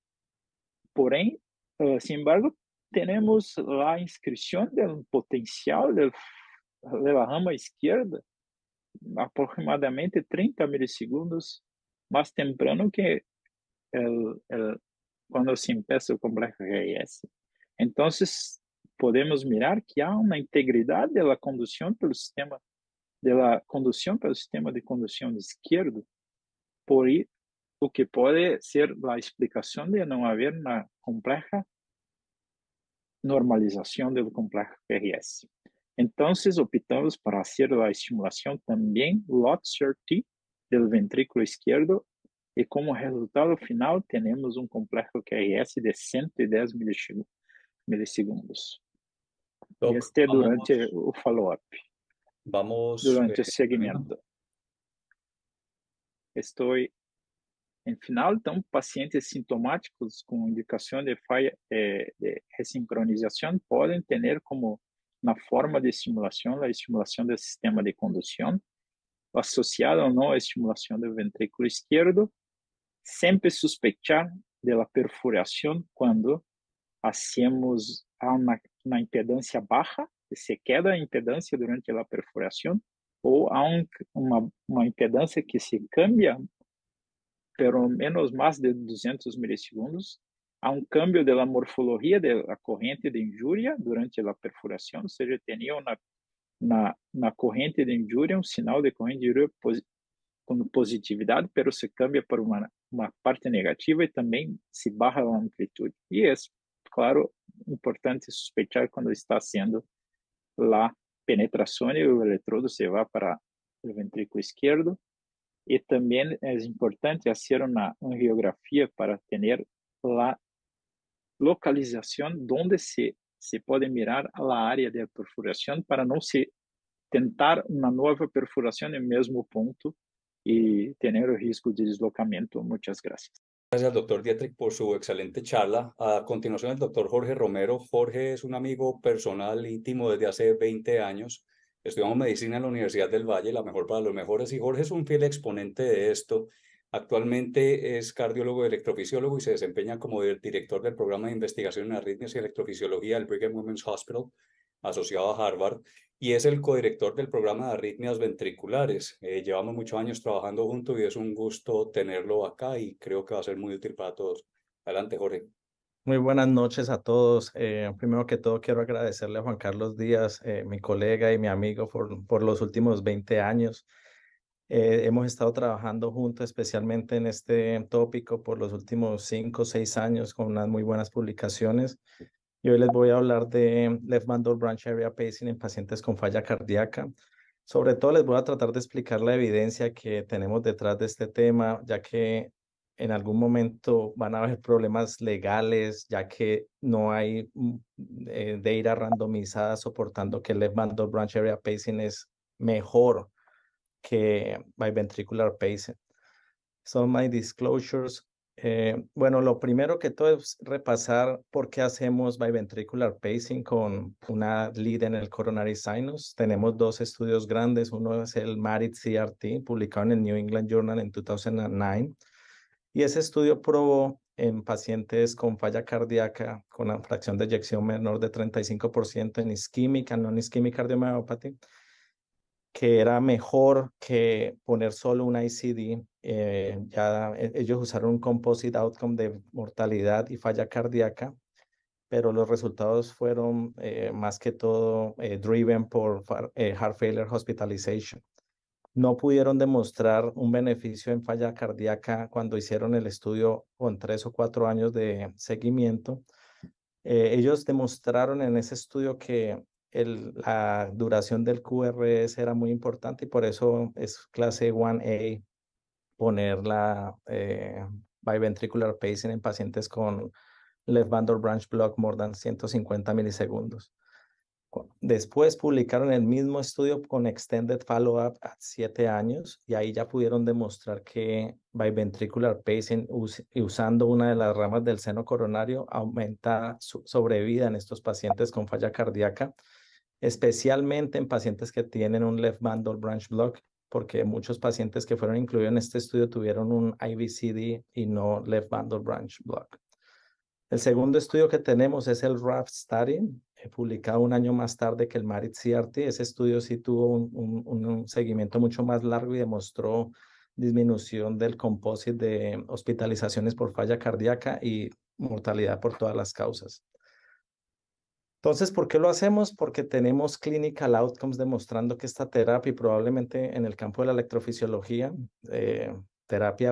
Porém, uh, sin embargo, temos a inscrição do potencial da rama esquerda aproximadamente trinta milissegundos mais temprano que el, el, quando se empieza o complexo G I S. Então, podemos mirar que há uma integridade da condução pelo sistema da condução pelo sistema de condução esquerdo, por aí, o que pode ser a explicação de não haver uma complexa normalização do complexo Q R S. Então, optamos para fazer a estimulação também LOT-C R-T do ventrículo esquerdo e como resultado final temos um complexo Q R S de cento e dez milissegundos.
Doc,
este é durante
vamos,
o follow-up, durante
eh,
o seguimento. Estou em final, então, pacientes sintomáticos com indicação de falha eh, de ressincronização podem ter como na forma de estimulação a estimulação do sistema de condução, associada ou não à estimulação do ventrículo esquerdo, sempre suspeitar da perfuração quando hacemos uma, uma impedância baixa, se queda a impedância durante a perfuração, ou há um, uma, uma impedância que se cambia pelo menos mais de duzentos milissegundos, há um câmbio da morfologia da corrente de injúria durante a perfuração, ou seja, tinha na, na, na corrente de injúria um sinal de corrente de injúria posi com positividade, pero se cambia para uma, uma parte negativa e também se barra a amplitude. E é, claro, importante suspeitar quando está sendo a penetração e o eletrodo se vai para o ventrículo esquerdo. E também é importante fazer uma angiografia para ter a localização onde se, se pode mirar a área de perfuração para não se tentar uma nova perfuração no mesmo ponto e ter o risco de deslocamento. Muchas gracias.
Gracias al doctor Dietrich por su excelente charla. A continuación, el doctor Jorge Romero. Jorge es un amigo personal íntimo desde hace veinte años. Estudiamos medicina en la Universidad del Valle, la mejor para los mejores, y Jorge es un fiel exponente de esto. Actualmente es cardiólogo y electrofisiólogo y se desempeña como director del programa de investigación en arritmias y electrofisiología del Brigham Women's Hospital, asociado a Harvard, y es el codirector del programa de arritmias ventriculares. Eh, llevamos muchos años trabajando juntos y es un gusto tenerlo acá y creo que va a ser muy útil para todos. Adelante, Jorge.
Muy buenas noches a todos. Eh, primero que todo quiero agradecerle a Juan Carlos Díaz, eh, mi colega y mi amigo por, por los últimos veinte años. Eh, hemos estado trabajando juntos, especialmente en este tópico, por los últimos cinco o seis años con unas muy buenas publicaciones. Y hoy les voy a hablar de Left Bundle Branch Area Pacing en pacientes con falla cardíaca. Sobre todo les voy a tratar de explicar la evidencia que tenemos detrás de este tema, ya que en algún momento van a haber problemas legales, ya que no hay eh, data randomizada soportando que el Left Bundle Branch Area Pacing es mejor que biventricular pacing. Son my disclosures. Eh, bueno, lo primero que todo es repasar por qué hacemos biventricular pacing con una lead en el coronary sinus. Tenemos dos estudios grandes. Uno es el MARID C R T, publicado en el New England Journal en dos mil nueve. Y ese estudio probó en pacientes con falla cardíaca con una fracción de eyección menor de treinta y cinco por ciento en ischemic and non-ischemic cardiomyopathy, que era mejor que poner solo una I C D. Eh, ya ellos usaron un composite outcome de mortalidad y falla cardíaca, pero los resultados fueron eh, más que todo eh, driven por eh, heart failure hospitalization. No pudieron demostrar un beneficio en falla cardíaca cuando hicieron el estudio con tres o cuatro años de seguimiento. Eh, ellos demostraron en ese estudio que el, la duración del Q R S era muy importante y por eso es clase uno A poner la eh, biventricular pacing en pacientes con left bundle branch block more than ciento cincuenta milisegundos. Después publicaron el mismo estudio con extended follow-up a siete años y ahí ya pudieron demostrar que biventricular pacing us usando una de las ramas del seno coronario aumenta su sobrevida en estos pacientes con falla cardíaca, especialmente en pacientes que tienen un left bundle branch block, porque muchos pacientes que fueron incluidos en este estudio tuvieron un I V C D y no left bundle branch block. El segundo estudio que tenemos es el R A F Study, eh, publicado un año más tarde que el MARID C R T. Ese estudio sí tuvo un, un, un seguimiento mucho más largo y demostró disminución del composite de hospitalizaciones por falla cardíaca y mortalidad por todas las causas. Entonces, ¿por qué lo hacemos? Porque tenemos clinical outcomes demostrando que esta terapia, y probablemente en el campo de la electrofisiología, eh, terapia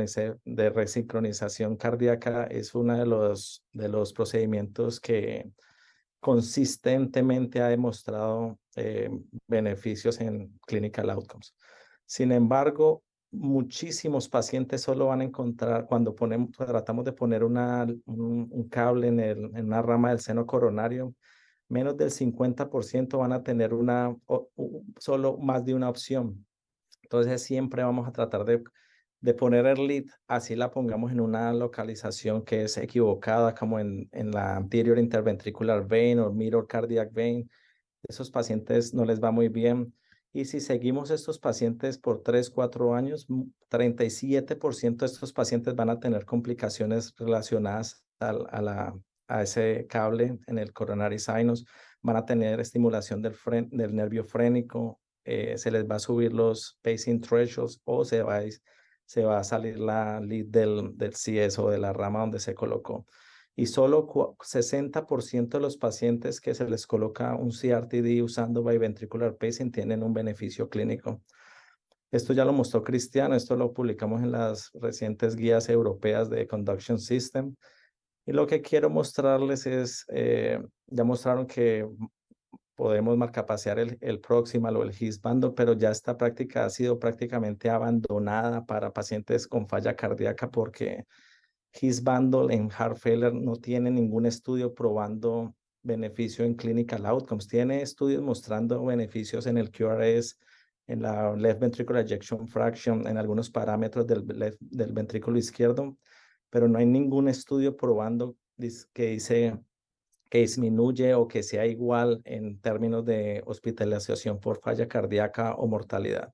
de resincronización cardíaca es uno de los, de los procedimientos que consistentemente ha demostrado eh, beneficios en clinical outcomes. Sin embargo, muchísimos pacientes solo van a encontrar, cuando ponemos, tratamos de poner una, un, un cable en, el, en una rama del seno coronario, menos del cincuenta por ciento van a tener una, o, o, solo más de una opción. Entonces siempre vamos a tratar de, de poner el lead, así la pongamos en una localización que es equivocada, como en, en la anterior interventricular vein o middle cardiac vein. Esos pacientes no les va muy bien. Y si seguimos estos pacientes por tres, cuatro años, treinta y siete por ciento de estos pacientes van a tener complicaciones relacionadas a, a, la, a ese cable en el coronary sinus, van a tener estimulación del, fren, del nervio frénico, eh, se les va a subir los pacing thresholds o se va, se va a salir la lead del, del C S o de la rama donde se colocó. Y solo sesenta por ciento de los pacientes que se les coloca un C R T D usando biventricular pacing tienen un beneficio clínico. Esto ya lo mostró Cristiano, esto lo publicamos en las recientes guías europeas de Conduction System. Y lo que quiero mostrarles es, eh, ya mostraron que podemos marcapasear el, el proximal o el His bundle, pero ya esta práctica ha sido prácticamente abandonada para pacientes con falla cardíaca porque His bundle en heart failure no tiene ningún estudio probando beneficio en clinical outcomes. Tiene estudios mostrando beneficios en el Q R S, en la left ventricular ejection fraction, en algunos parámetros del, left, del ventrículo izquierdo, pero no hay ningún estudio probando que dice que disminuye o que sea igual en términos de hospitalización por falla cardíaca o mortalidad.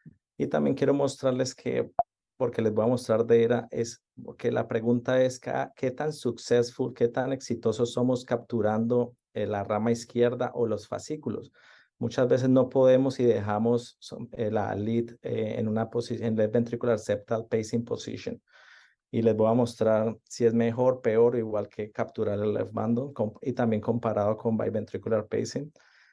Y también quiero mostrarles que, porque les voy a mostrar de era, es que la pregunta es qué tan successful, qué tan exitosos somos capturando eh, la rama izquierda o los fascículos. Muchas veces no podemos y dejamos eh, la lead eh, en una posición, en left ventricular septal pacing position. Y les voy a mostrar si es mejor, peor, igual que capturar el left bundle y también comparado con biventricular pacing.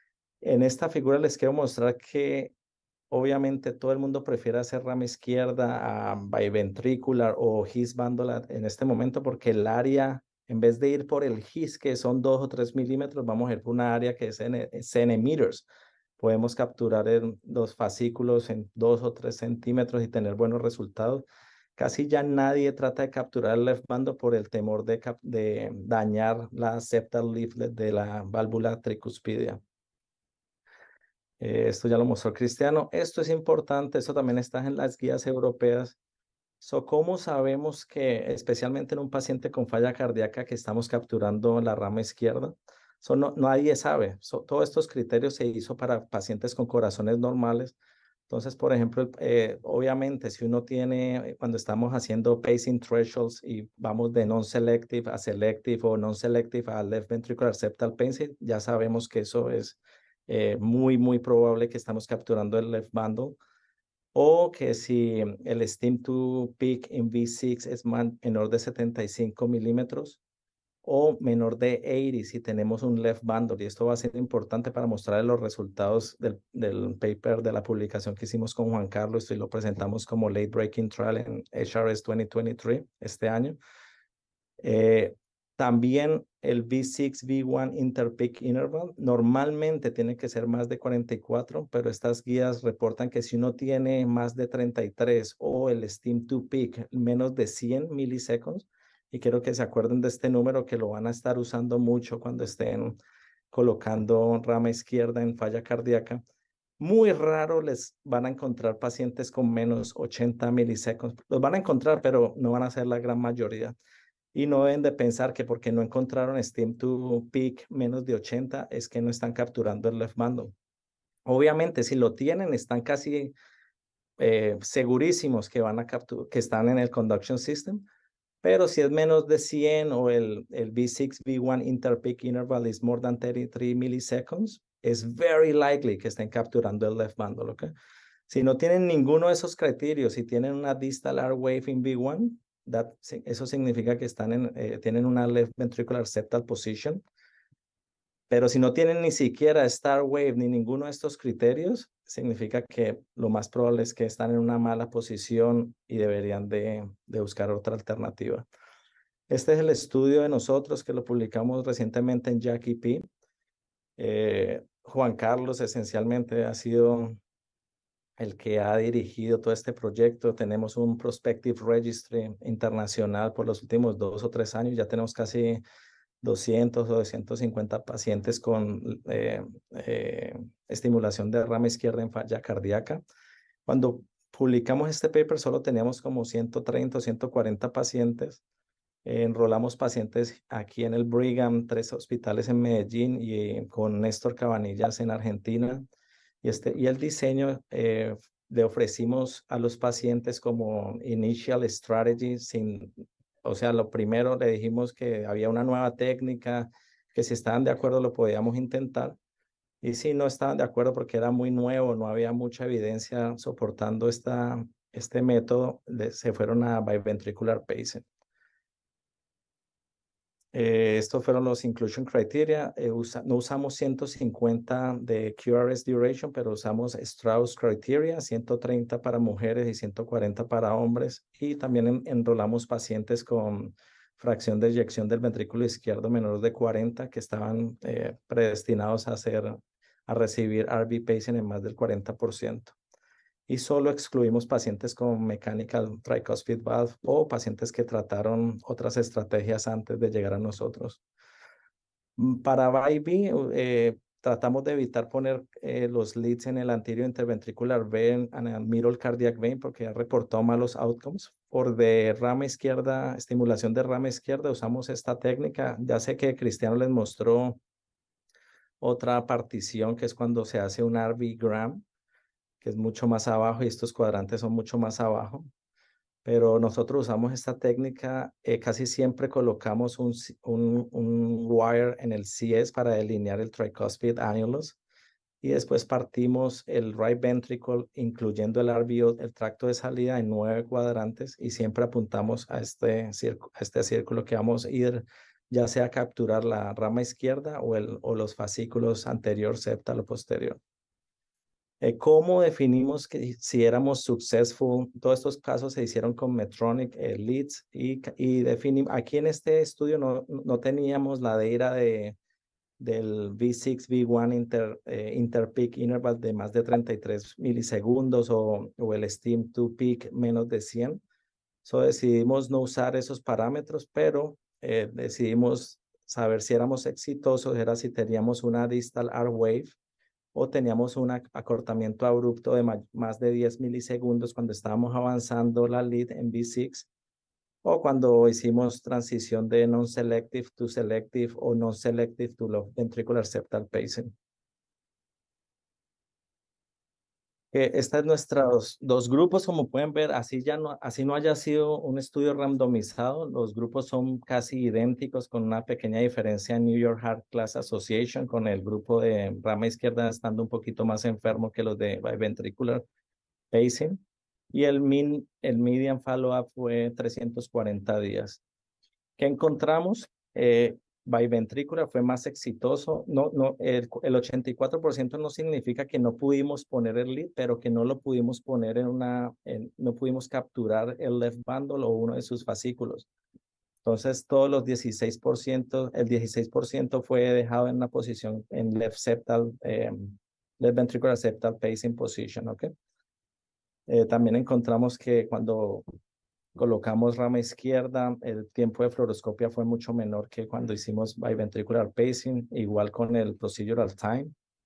En esta figura les quiero mostrar que obviamente todo el mundo prefiere hacer rama izquierda a biventricular o His bundle en este momento porque el área, en vez de ir por el His, que son dos o tres milímetros, vamos a ir por una área que es en centimeters. Podemos capturar en los fascículos en dos o tres centímetros y tener buenos resultados. Casi ya nadie trata de capturar el left bundle por el temor de, de dañar la septal leaflet de la válvula tricuspidia. Eh, esto ya lo mostró Cristiano. Esto es importante, esto también está en las guías europeas. So, ¿cómo sabemos que, especialmente en un paciente con falla cardíaca, que estamos capturando la rama izquierda? So, no, nadie sabe. So, todos estos criterios se hizo para pacientes con corazones normales. Entonces, por ejemplo, eh, obviamente, si uno tiene, cuando estamos haciendo pacing thresholds y vamos de non-selective a selective o non-selective a left ventricular septal pacing, ya sabemos que eso es eh, muy, muy probable que estamos capturando el left bundle. O que si el stim to peak en V seis es menor de setenta y cinco milímetros o menor de ochenta si tenemos un left bundle. Y esto va a ser importante para mostrar los resultados del, del paper de la publicación que hicimos con Juan Carlos y lo presentamos como late breaking trial en H R S dos mil veintitrés este año. Eh, También el V seis V uno interpeak interval normalmente tiene que ser más de cuarenta y cuatro, pero estas guías reportan que si uno tiene más de treinta y tres o el stim to peak menos de cien milisegundos, y quiero que se acuerden de este número que lo van a estar usando mucho cuando estén colocando rama izquierda en falla cardíaca, muy raro les van a encontrar pacientes con menos ochenta milisegundos. Los van a encontrar, pero no van a ser la gran mayoría. Y no deben de pensar que porque no encontraron stim to peak menos de ochenta es que no están capturando el left bundle. Obviamente, si lo tienen, están casi eh, segurísimos que van a capturar, que están en el conduction system. Pero si es menos de cien o el, el V seis V uno interpeak interval is more than thirty-three milliseconds, es very likely que estén capturando el left bundle, ¿ok? Si no tienen ninguno de esos criterios, si tienen una distal R wave en V uno, that, eso significa que están en, eh, tienen una left ventricular septal position. Pero si no tienen ni siquiera star wave ni ninguno de estos criterios, significa que lo más probable es que están en una mala posición y deberían de, de buscar otra alternativa. Este es el estudio de nosotros que lo publicamos recientemente en J A C I P. Eh, Juan Carlos esencialmente ha sido el que ha dirigido todo este proyecto. Tenemos un Prospective Registry internacional por los últimos dos o tres años. Ya tenemos casi doscientos o doscientos cincuenta pacientes con eh, eh, estimulación de rama izquierda en falla cardíaca. Cuando publicamos este paper solo teníamos como ciento treinta o ciento cuarenta pacientes. Eh, enrolamos pacientes aquí en el Brigham, tres hospitales en Medellín y eh, con Néstor Cabanillas en Argentina. Y, este, y el diseño eh, le ofrecimos a los pacientes como initial strategy, sin, o sea, lo primero le dijimos que había una nueva técnica, que si estaban de acuerdo lo podíamos intentar. Y si no estaban de acuerdo porque era muy nuevo, no había mucha evidencia soportando esta, este método, de, se fueron a biventricular pacing. Eh, estos fueron los inclusion criteria. Eh, usa, no usamos ciento cincuenta de Q R S duration, pero usamos Strauss criteria, ciento treinta para mujeres y ciento cuarenta para hombres. Y también en, enrolamos pacientes con fracción de eyección del ventrículo izquierdo menor de cuarenta que estaban eh, predestinados a, hacer, a recibir R V pacing en más del cuarenta por ciento. Y solo excluimos pacientes con mechanical tricuspid valve o pacientes que trataron otras estrategias antes de llegar a nosotros. Para V I V, eh, tratamos de evitar poner eh, los leads en el anterior interventricular vein and el middle cardiac vein porque ya reportó malos outcomes. Por de rama izquierda, estimulación de rama izquierda, usamos esta técnica. Ya sé que Cristiano les mostró otra partición que es cuando se hace un R V gram, que es mucho más abajo y estos cuadrantes son mucho más abajo. Pero nosotros usamos esta técnica, eh, casi siempre colocamos un, un, un wire en el C S para delinear el tricuspid annulus y después partimos el right ventricle, incluyendo el R V O, el tracto de salida, en nueve cuadrantes y siempre apuntamos a este, círculo, a este círculo que vamos a ir, ya sea a capturar la rama izquierda o, el, o los fascículos anterior, septal o posterior. Eh, ¿Cómo definimos que si éramos successful? Todos estos casos se hicieron con Medtronic eh, leads y, y definimos, aquí en este estudio no, no teníamos la data de, del V seis V uno inter, eh, interpeak interval de más de treinta y tres milisegundos o, o el stim to peak menos de cien. So decidimos no usar esos parámetros, pero eh, decidimos saber si éramos exitosos, era si teníamos una distal R wave o teníamos un acortamiento abrupto de más de diez milisegundos cuando estábamos avanzando la lead en V seis, o cuando hicimos transición de non-selective to selective o non-selective to left ventricular septal pacing. Eh, Estas son nuestros dos grupos, como pueden ver, así, ya no, así no haya sido un estudio randomizado, los grupos son casi idénticos con una pequeña diferencia en New York Heart Class Association, con el grupo de rama izquierda estando un poquito más enfermo que los de biventricular pacing, y el, min, el median follow-up fue trescientos cuarenta días. ¿Qué encontramos? Eh, biventricular fue más exitoso. No, no, el, el ochenta y cuatro por ciento no significa que no pudimos poner el lead, pero que no lo pudimos poner en una, en, no pudimos capturar el left bundle o uno de sus fascículos. Entonces, todos los dieciséis por ciento, el dieciséis por ciento fue dejado en una posición en left septal, eh, left ventricular septal pacing position, ¿ok? Eh, también encontramos que cuando colocamos rama izquierda, el tiempo de fluoroscopia fue mucho menor que cuando hicimos biventricular pacing, igual con el procedural time.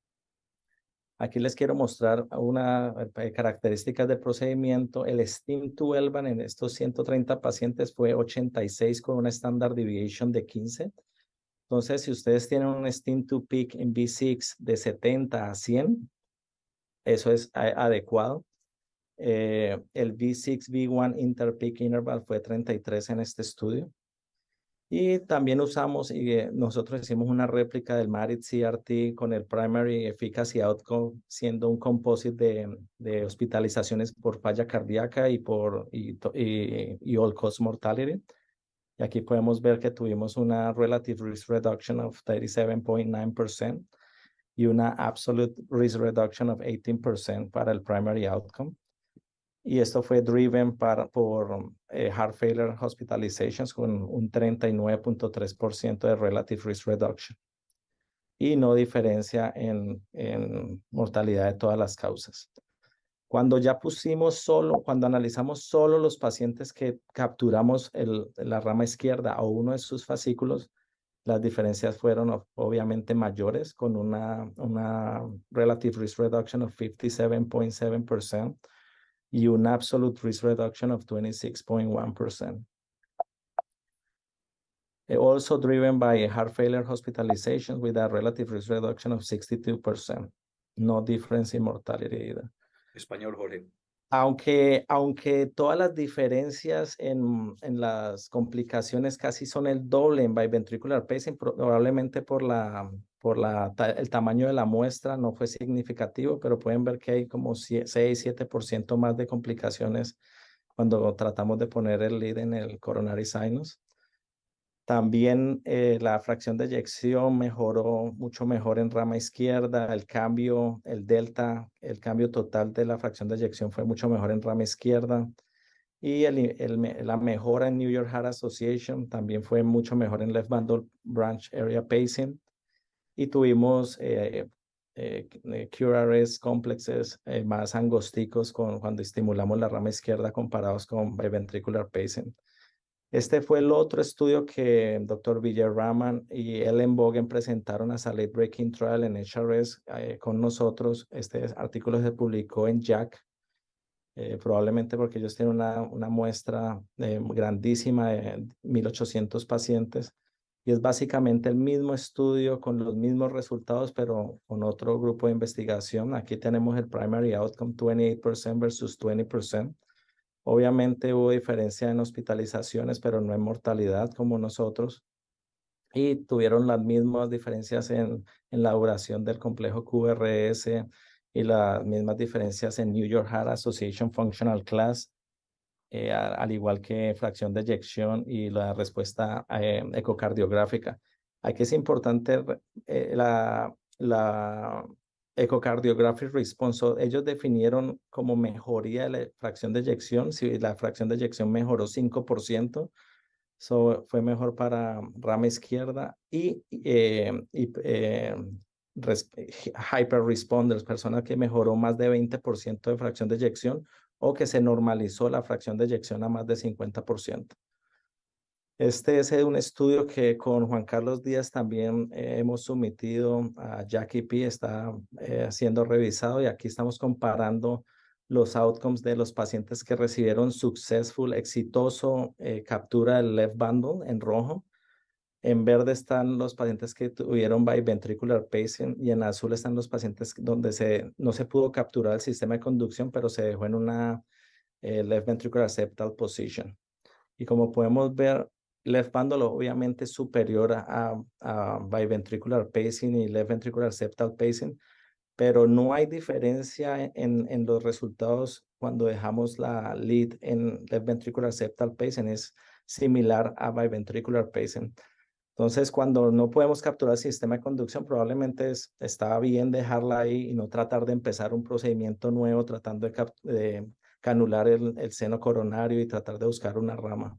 Aquí les quiero mostrar una eh, características del procedimiento. El STEAM to Elvan en estos ciento treinta pacientes fue ochenta y seis con una standard deviation de quince. Entonces, si ustedes tienen un STEAM to peak en V seis de setenta a cien, eso es adecuado. Eh, el V seis V uno interpeak interval fue treinta y tres en este estudio. Y también usamos, y eh, nosotros hicimos una réplica del MARIT C R T con el Primary Efficacy Outcome, siendo un composite de, de hospitalizaciones por falla cardíaca y por y, y, y all cause mortality. Y aquí podemos ver que tuvimos una relative risk reduction of thirty-seven point nine percent y una absolute risk reduction of eighteen percent para el primary outcome. Y esto fue driven para, por eh, heart failure hospitalizations con un treinta y nueve punto tres por ciento de relative risk reduction. Y no diferencia en, en mortalidad de todas las causas. Cuando ya pusimos solo, cuando analizamos solo los pacientes que capturamos el, la rama izquierda o uno de sus fascículos, las diferencias fueron obviamente mayores, con una, una relative risk reduction of fifty-seven point seven percent y un absolute risk reduction of twenty-six point one percent. Also driven by heart failure hospitalization with a relative risk reduction of sixty-two percent. No difference in mortality either.
Español, Jorge.
Aunque, aunque todas las diferencias en, en las complicaciones casi son el doble en biventricular pacing, probablemente por, la, por la, el tamaño de la muestra no fue significativo, pero pueden ver que hay como seis siete por ciento más de complicaciones cuando tratamos de poner el lead en el coronary sinus. También eh, la fracción de eyección mejoró mucho mejor en rama izquierda. El cambio, el delta, el cambio total de la fracción de eyección fue mucho mejor en rama izquierda. Y el, el, la mejora en New York Heart Association también fue mucho mejor en left bundle branch area pacing. Y tuvimos eh, eh, Q R S complexes eh, más angosticos con, cuando estimulamos la rama izquierda comparados con biventricular pacing. Este fue el otro estudio que el doctor Villaraman y Ellen Bogen presentaron a Late Breaking Trial en H R S eh, con nosotros. Este artículo se publicó en J A C, eh, probablemente porque ellos tienen una, una muestra eh, grandísima de mil ochocientos pacientes. Y es básicamente el mismo estudio con los mismos resultados, pero con otro grupo de investigación. Aquí tenemos el primary outcome, twenty-eight percent versus twenty percent. Obviamente hubo diferencia en hospitalizaciones, pero no en mortalidad como nosotros. Y tuvieron las mismas diferencias en, en la duración del complejo Q R S y las mismas diferencias en New York Heart Association Functional Class, eh, a, al igual que fracción de eyección y la respuesta eh, ecocardiográfica. Aquí es importante eh, la, la echocardiographic response. Ellos definieron como mejoría la fracción de eyección. Si la fracción de eyección mejoró cinco por ciento, so, fue mejor para rama izquierda y, eh, y eh, hyper responders, personas que mejoró más de veinte por ciento de fracción de eyección o que se normalizó la fracción de eyección a más de cincuenta por ciento. Este es un estudio que con Juan Carlos Díaz también eh, hemos sometido a Jackie P, está eh, siendo revisado y aquí estamos comparando los outcomes de los pacientes que recibieron successful, exitoso eh, captura del left bundle en rojo. En verde están los pacientes que tuvieron biventricular pacing y en azul están los pacientes donde se, no se pudo capturar el sistema de conducción, pero se dejó en una eh, left ventricular septal position. Y como podemos ver, left bundle obviamente es superior a, a biventricular pacing y left ventricular septal pacing, pero no hay diferencia en, en los resultados cuando dejamos la lead en left ventricular septal pacing, es similar a biventricular pacing. Entonces, cuando no podemos capturar el sistema de conducción, probablemente es, está bien dejarla ahí y no tratar de empezar un procedimiento nuevo tratando de, de canular el, el seno coronario y tratar de buscar una rama.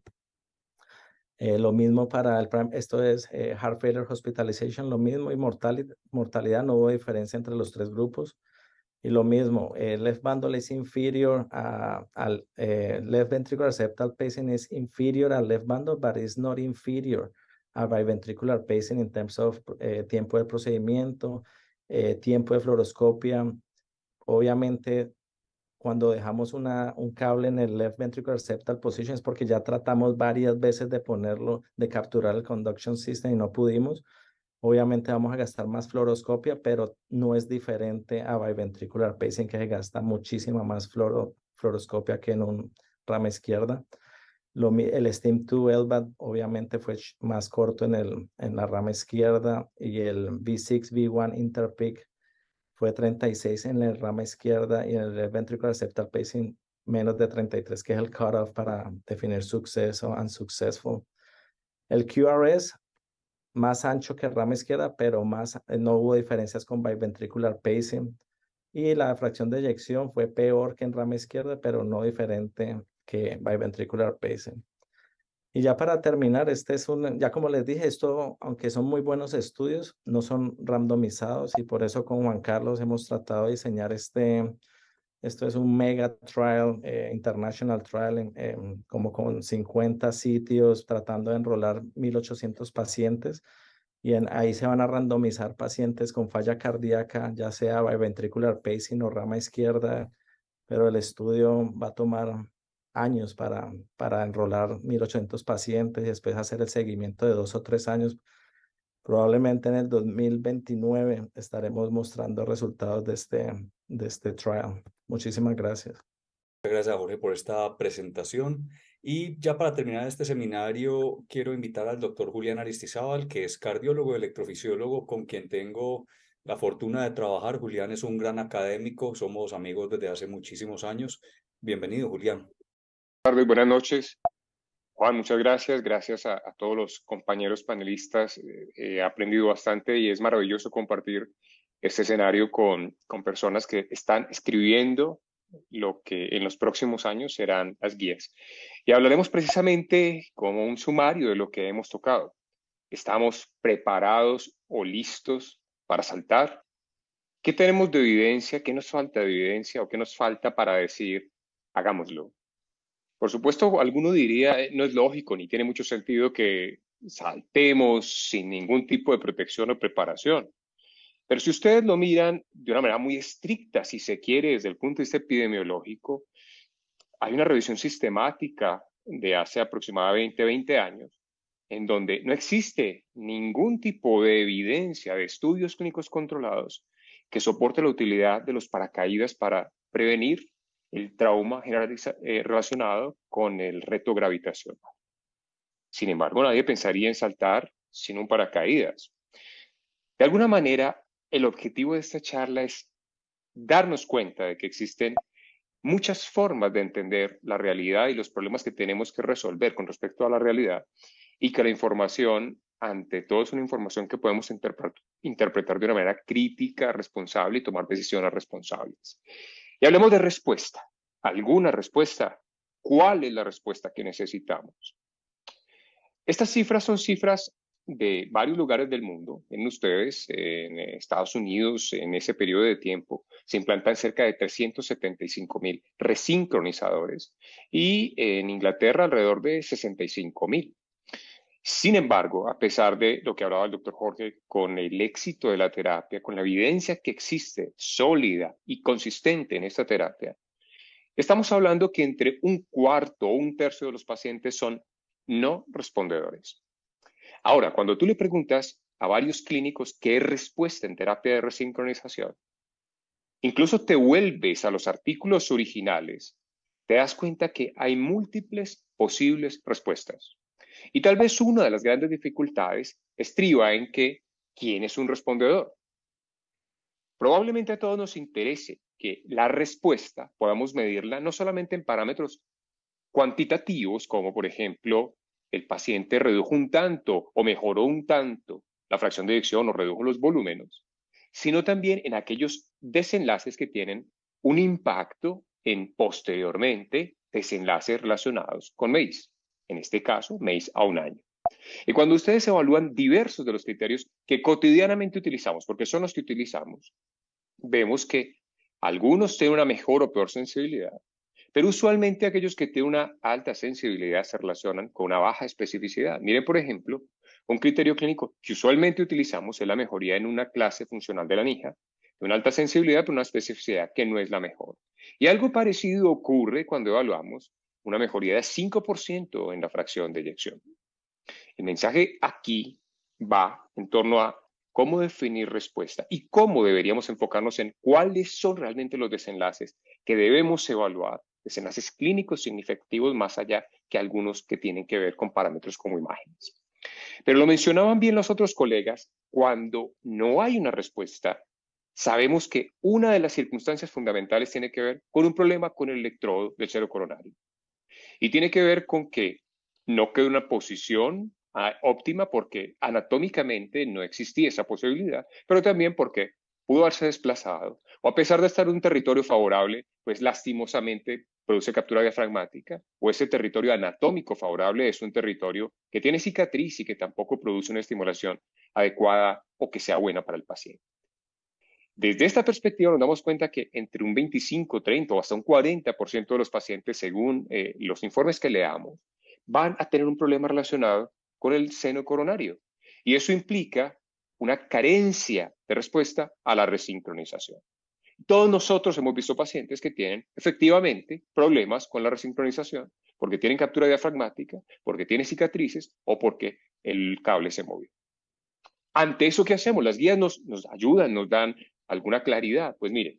Eh, lo mismo para el prime, esto es eh, heart failure hospitalization, lo mismo, y mortalidad, mortalidad, no hubo diferencia entre los tres grupos. Y lo mismo, el left bundle es inferior a, al eh, left ventricular septal pacing is inferior al left bundle, but is not inferior a biventricular pacing in terms of eh, tiempo de procedimiento, eh, tiempo de fluoroscopia. Obviamente, cuando dejamos una, un cable en el left ventricular septal position es porque ya tratamos varias veces de ponerlo, de capturar el conduction system y no pudimos. Obviamente vamos a gastar más fluoroscopia, pero no es diferente a biventricular pacing, que se gasta muchísima más fluoro, fluoroscopia que en un rama izquierda. Lo, el STEAM dos L V A D obviamente fue más corto en, el, en la rama izquierda y el V seis V uno Interpeak fue treinta y seis en la rama izquierda y en el ventricular septal pacing menos de treinta y tres, que es el cutoff para definir suceso o unsuccessful. El Q R S más ancho que rama izquierda, pero más, no hubo diferencias con biventricular pacing. Y la fracción de eyección fue peor que en rama izquierda, pero no diferente que biventricular pacing. Y ya para terminar, este es un, ya como les dije, esto, aunque son muy buenos estudios, no son randomizados y por eso con Juan Carlos hemos tratado de diseñar este, esto es un mega trial, eh, international trial, en, en, como con cincuenta sitios, tratando de enrolar mil ochocientos pacientes. Y en, ahí se van a randomizar pacientes con falla cardíaca, ya sea biventricular pacing o rama izquierda, pero el estudio va a tomar años para, para enrolar mil ochocientos pacientes y después hacer el seguimiento de dos o tres años. Probablemente en el dos mil veintinueve estaremos mostrando resultados de este, de este trial. Muchísimas gracias.
Gracias, Jorge, por esta presentación. Y ya para terminar este seminario, quiero invitar al doctor Julián Aristizábal, que es cardiólogo, electrofisiólogo, con quien tengo la fortuna de trabajar. Julián es un gran académico, somos amigos desde hace muchísimos años. Bienvenido, Julián.
Buenas tardes, buenas noches. Juan, muchas gracias. Gracias a, a todos los compañeros panelistas. Eh, he aprendido bastante y es maravilloso compartir este escenario con, con personas que están escribiendo lo que en los próximos años serán las guías. Y hablaremos precisamente como un sumario de lo que hemos tocado. ¿Estamos preparados o listos para saltar? ¿Qué tenemos de evidencia? ¿Qué nos falta de evidencia? ¿O qué nos falta para decir, hagámoslo? Por supuesto, alguno diría, no es lógico ni tiene mucho sentido que saltemos sin ningún tipo de protección o preparación. Pero si ustedes lo miran de una manera muy estricta, si se quiere, desde el punto de vista epidemiológico, hay una revisión sistemática de hace aproximadamente veinte años, en donde no existe ningún tipo de evidencia de estudios clínicos controlados que soporte la utilidad de los paracaídas para prevenir el trauma eh, relacionado con el reto gravitacional. Sin embargo, nadie pensaría en saltar sin un paracaídas. De alguna manera, el objetivo de esta charla es darnos cuenta de que existen muchas formas de entender la realidad y los problemas que tenemos que resolver con respecto a la realidad y que la información, ante todo, es una información que podemos interpre- interpretar de una manera crítica, responsable y tomar decisiones responsables. Y hablemos de respuesta. ¿Alguna respuesta? ¿Cuál es la respuesta que necesitamos? Estas cifras son cifras de varios lugares del mundo. En ustedes, en Estados Unidos, en ese periodo de tiempo, se implantan cerca de trescientos setenta y cinco mil resincronizadores y en Inglaterra alrededor de sesenta y cinco mil. Sin embargo, a pesar de lo que hablaba el doctor Jorge, con el éxito de la terapia, con la evidencia que existe sólida y consistente en esta terapia, estamos hablando que entre un cuarto o un tercio de los pacientes son no respondedores. Ahora, cuando tú le preguntas a varios clínicos qué es respuesta en terapia de resincronización, incluso te vuelves a los artículos originales, te das cuenta que hay múltiples posibles respuestas. Y tal vez una de las grandes dificultades estriba en que, ¿quién es un respondedor? Probablemente a todos nos interese que la respuesta podamos medirla no solamente en parámetros cuantitativos, como por ejemplo, el paciente redujo un tanto o mejoró un tanto la fracción de eyección o redujo los volúmenes, sino también en aquellos desenlaces que tienen un impacto en posteriormente desenlaces relacionados con M A C E. En este caso, M A C E a un año. Y cuando ustedes evalúan diversos de los criterios que cotidianamente utilizamos, porque son los que utilizamos, vemos que algunos tienen una mejor o peor sensibilidad, pero usualmente aquellos que tienen una alta sensibilidad se relacionan con una baja especificidad. Miren, por ejemplo, un criterio clínico que usualmente utilizamos es la mejoría en una clase funcional de la N I J A, de una alta sensibilidad, pero una especificidad que no es la mejor. Y algo parecido ocurre cuando evaluamos una mejoría de cinco por ciento en la fracción de eyección. El mensaje aquí va en torno a cómo definir respuesta y cómo deberíamos enfocarnos en cuáles son realmente los desenlaces que debemos evaluar, desenlaces clínicos significativos más allá que algunos que tienen que ver con parámetros como imágenes. Pero lo mencionaban bien los otros colegas, cuando no hay una respuesta, sabemos que una de las circunstancias fundamentales tiene que ver con un problema con el electrodo del cero coronario. Y tiene que ver con que no quedó una posición óptima porque anatómicamente no existía esa posibilidad, pero también porque pudo haberse desplazado, o a pesar de estar en un territorio favorable, pues lastimosamente produce captura diafragmática, o ese territorio anatómico favorable es un territorio que tiene cicatriz y que tampoco produce una estimulación adecuada o que sea buena para el paciente. Desde esta perspectiva nos damos cuenta que entre un veinticinco, treinta o hasta un cuarenta por ciento de los pacientes, según eh, los informes que leamos, van a tener un problema relacionado con el seno coronario. Y eso implica una carencia de respuesta a la resincronización. Todos nosotros hemos visto pacientes que tienen efectivamente problemas con la resincronización porque tienen captura diafragmática, porque tienen cicatrices o porque el cable se movió. Ante eso, ¿qué hacemos? Las guías nos, nos ayudan, nos dan alguna claridad. Pues miren,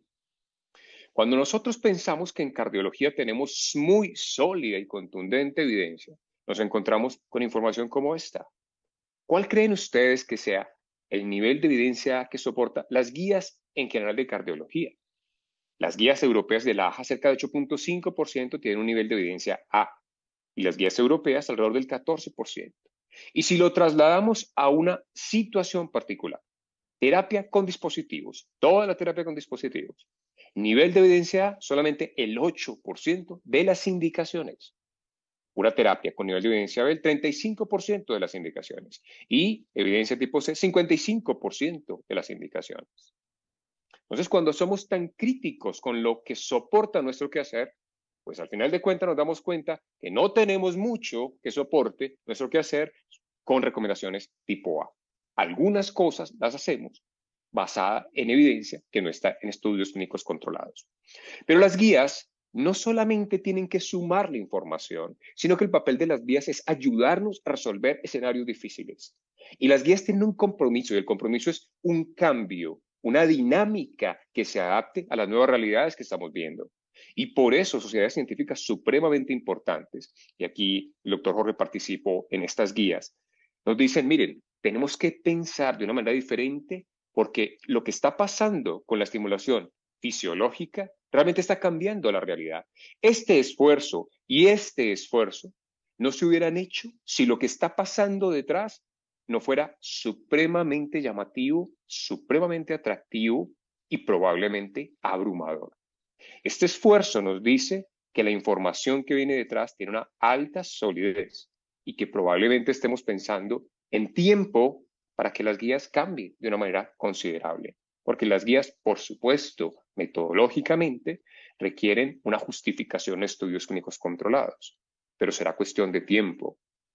cuando nosotros pensamos que en cardiología tenemos muy sólida y contundente evidencia, nos encontramos con información como esta. ¿Cuál creen ustedes que sea el nivel de evidencia que soporta las guías en general de cardiología? Las guías europeas de la A J A, cerca de ocho punto cinco por ciento, tienen un nivel de evidencia A, y las guías europeas alrededor del catorce por ciento. Y si lo trasladamos a una situación particular, terapia con dispositivos, toda la terapia con dispositivos, nivel de evidencia A, solamente el ocho por ciento de las indicaciones. Una terapia con nivel de evidencia B, el treinta y cinco por ciento de las indicaciones. Y evidencia tipo C, cincuenta y cinco por ciento de las indicaciones. Entonces, cuando somos tan críticos con lo que soporta nuestro quehacer, pues al final de cuentas nos damos cuenta que no tenemos mucho que soporte nuestro quehacer con recomendaciones tipo A. Algunas cosas las hacemos basada en evidencia que no está en estudios clínicos controlados. Pero las guías no solamente tienen que sumar la información, sino que el papel de las guías es ayudarnos a resolver escenarios difíciles. Y las guías tienen un compromiso, y el compromiso es un cambio, una dinámica que se adapte a las nuevas realidades que estamos viendo. Y por eso sociedades científicas supremamente importantes, y aquí el doctor Jorge participó en estas guías, nos dicen, miren, tenemos que pensar de una manera diferente porque lo que está pasando con la estimulación fisiológica realmente está cambiando la realidad. Este esfuerzo y este esfuerzo no se hubieran hecho si lo que está pasando detrás no fuera supremamente llamativo, supremamente atractivo y probablemente abrumador. Este esfuerzo nos dice que la información que viene detrás tiene una alta solidez y que probablemente estemos pensando en tiempo para que las guías cambien de una manera considerable. Porque las guías, por supuesto, metodológicamente, requieren una justificación de estudios clínicos controlados, pero será cuestión de tiempo.